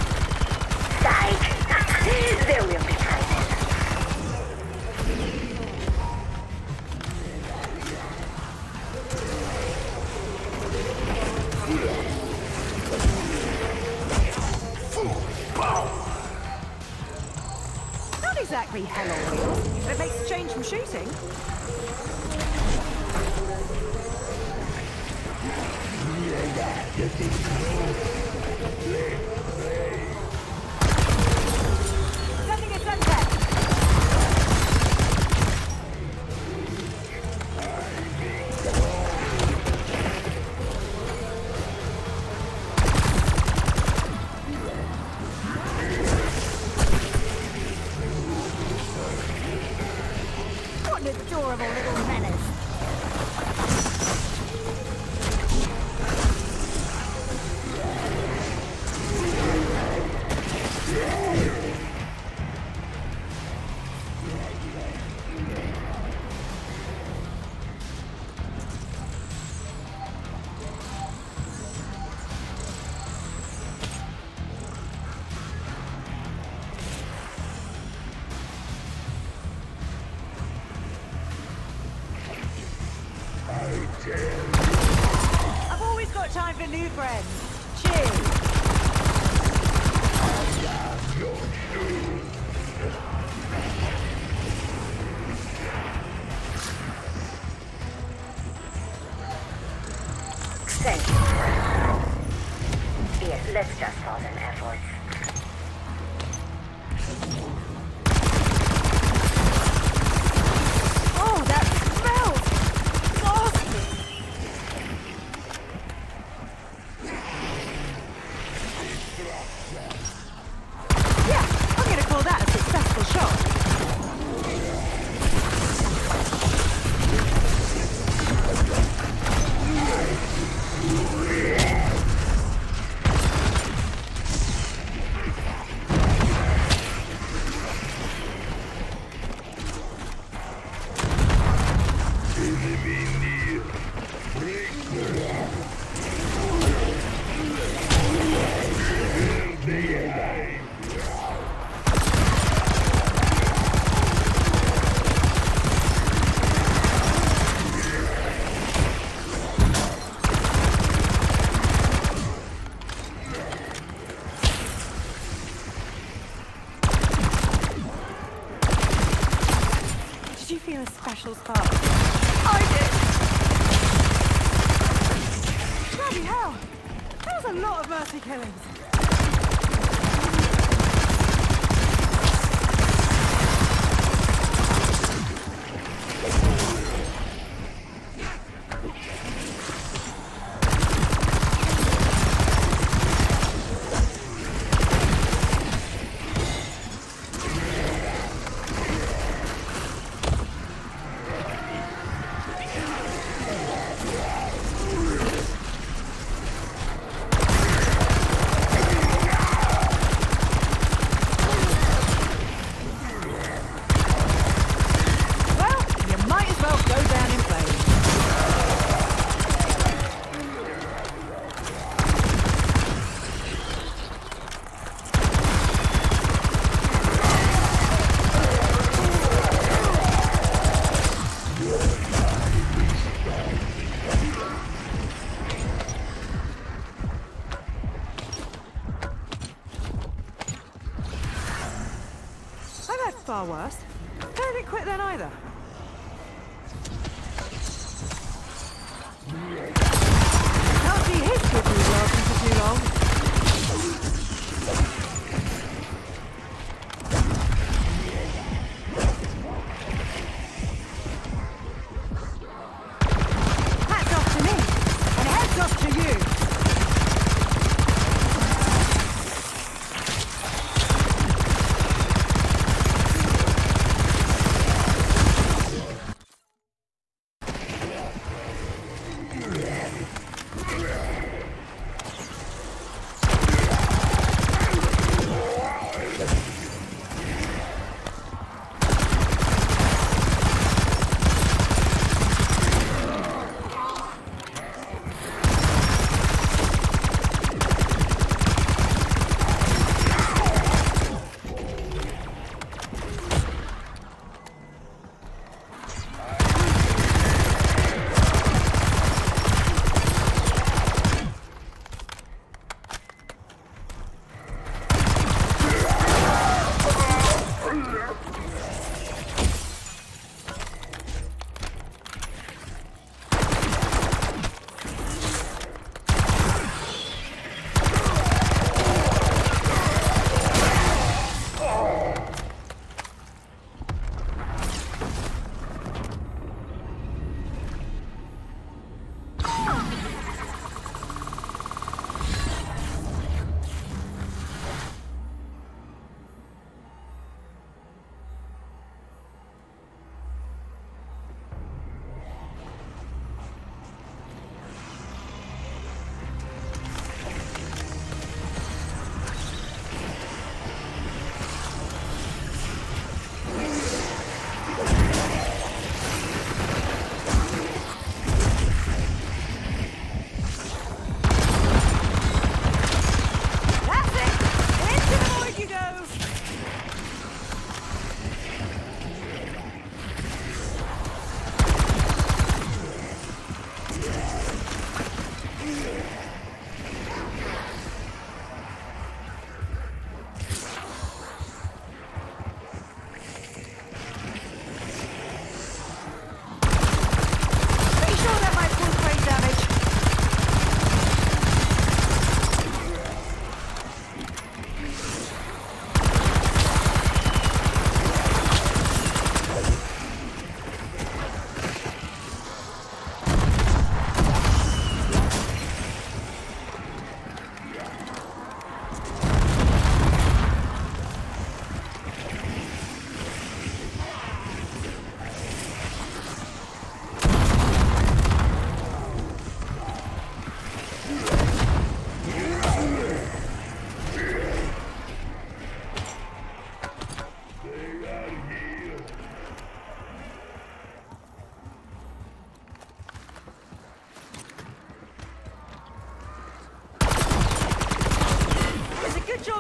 Psych! There will be prizes. Not exactly hell on wheels, but it makes a change from shooting. Sending a sunset. What an adorable little menace. I've always got time for new friends. Cheers. Thank you. Yes, let's just pause on efforts. Oh, that smells! Ghastly! Yeah, I'm gonna call that a successful shot. Did you feel a special spark? I did! Bloody hell! That was a lot of mercy killings. Far worse. They didn't quit then either. Can't see his kid was working for too long. Hats off to me, and heads off to you.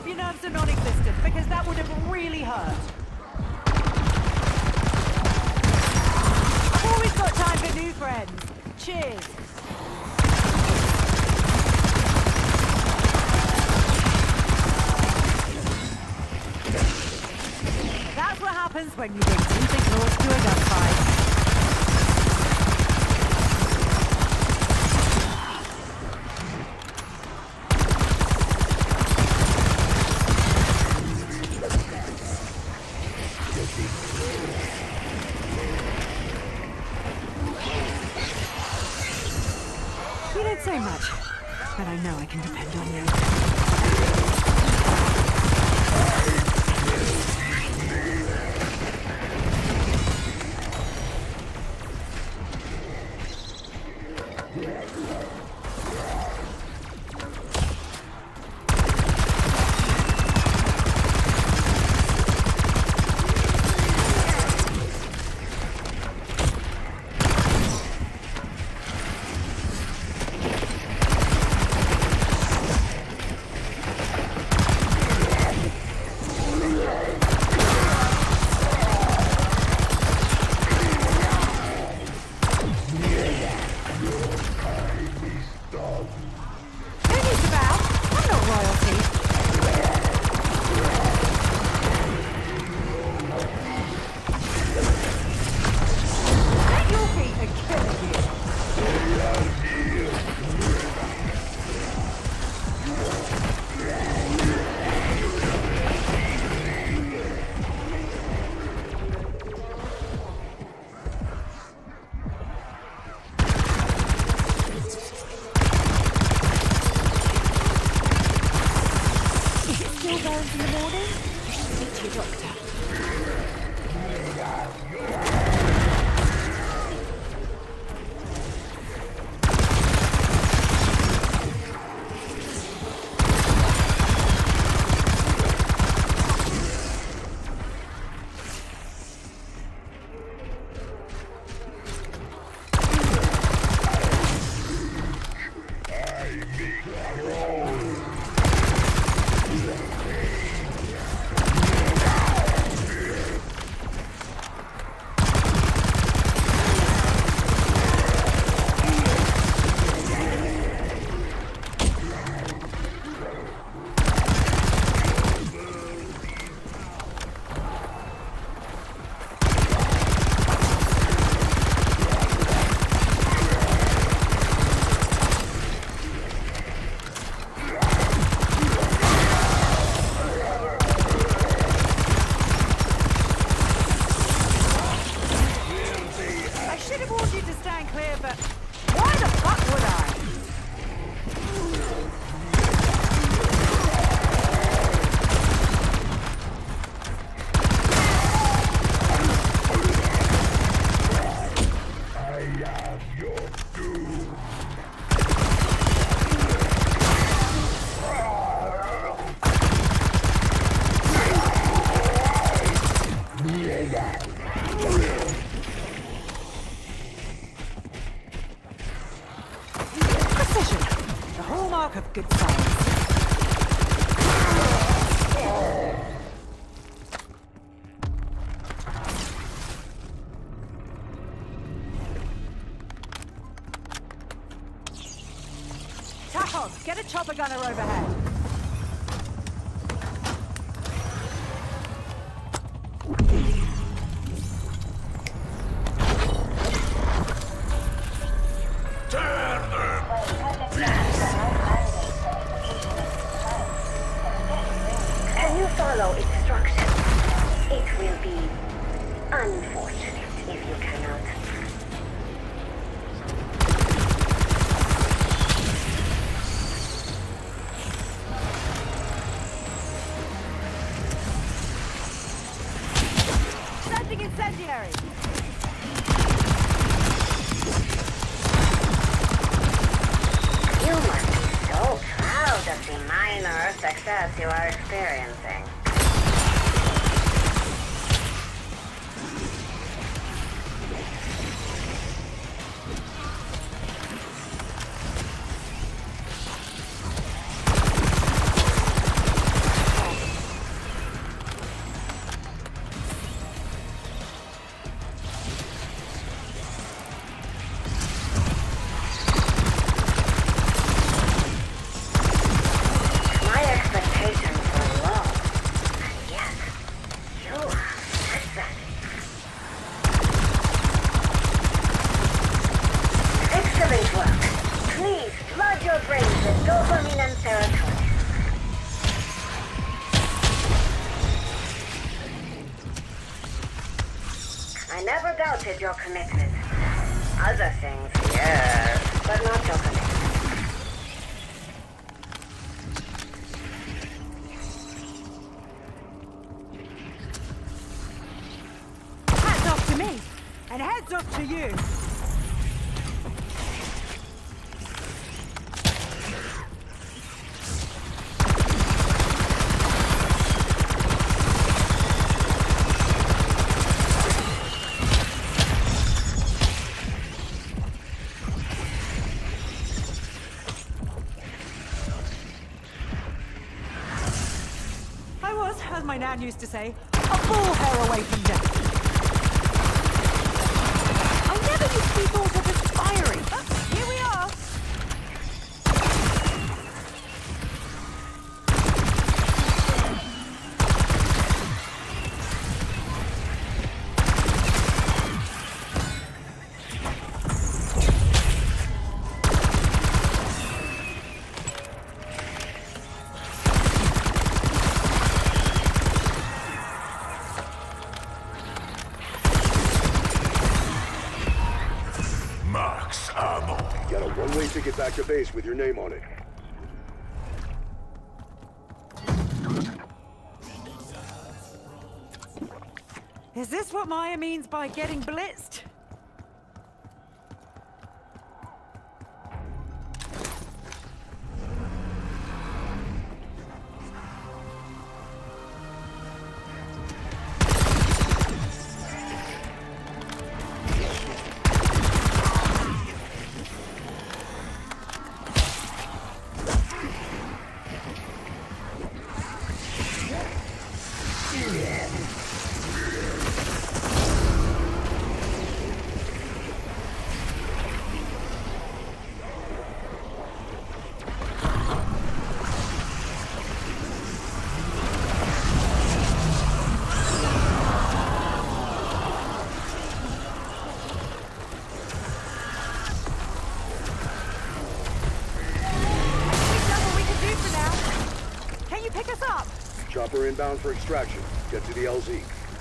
hope your nerves are non-existent, because that would have really hurt. I've always got time for new friends. Cheers. That's what happens when you bring two big lords to a gunfight. You don't say much, but I know I can depend on you. In the morning, speak to your doctor. Of good science. Tackle! Get a chopper gunner overhead. Follow instructions. It will be unfortunate if you cannot. Sending incendiary! You must be so proud of the minor success you are experiencing. work. Please flood your brains with dopamine and serotonin. I never doubted your commitment. Other things, yes, but not your commitment. Hats off to me, and heads up to you. As my nan used to say, a full hair away from death. I never used to be thought of as fiery, but here we are. Got a one-way ticket back to base with your name on it. Is this what Maya means by getting blitzed? Chopper inbound for extraction. Get to the L Z.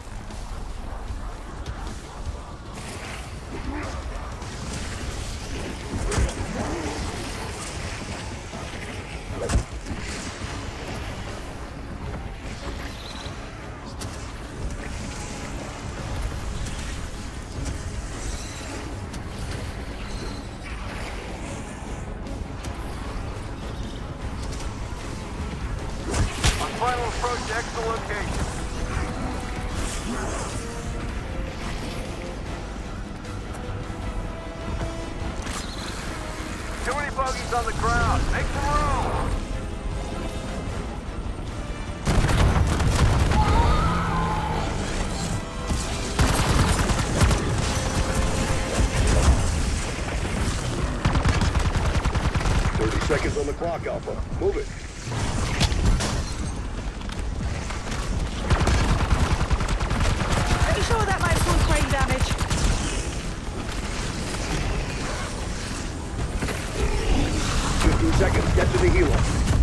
Final approach to exit location. Too many bogeys on the ground. Make some room. Thirty seconds on the clock, Alpha. Move it. Sure that might cause brain damage. fifteen seconds. Get to the helo.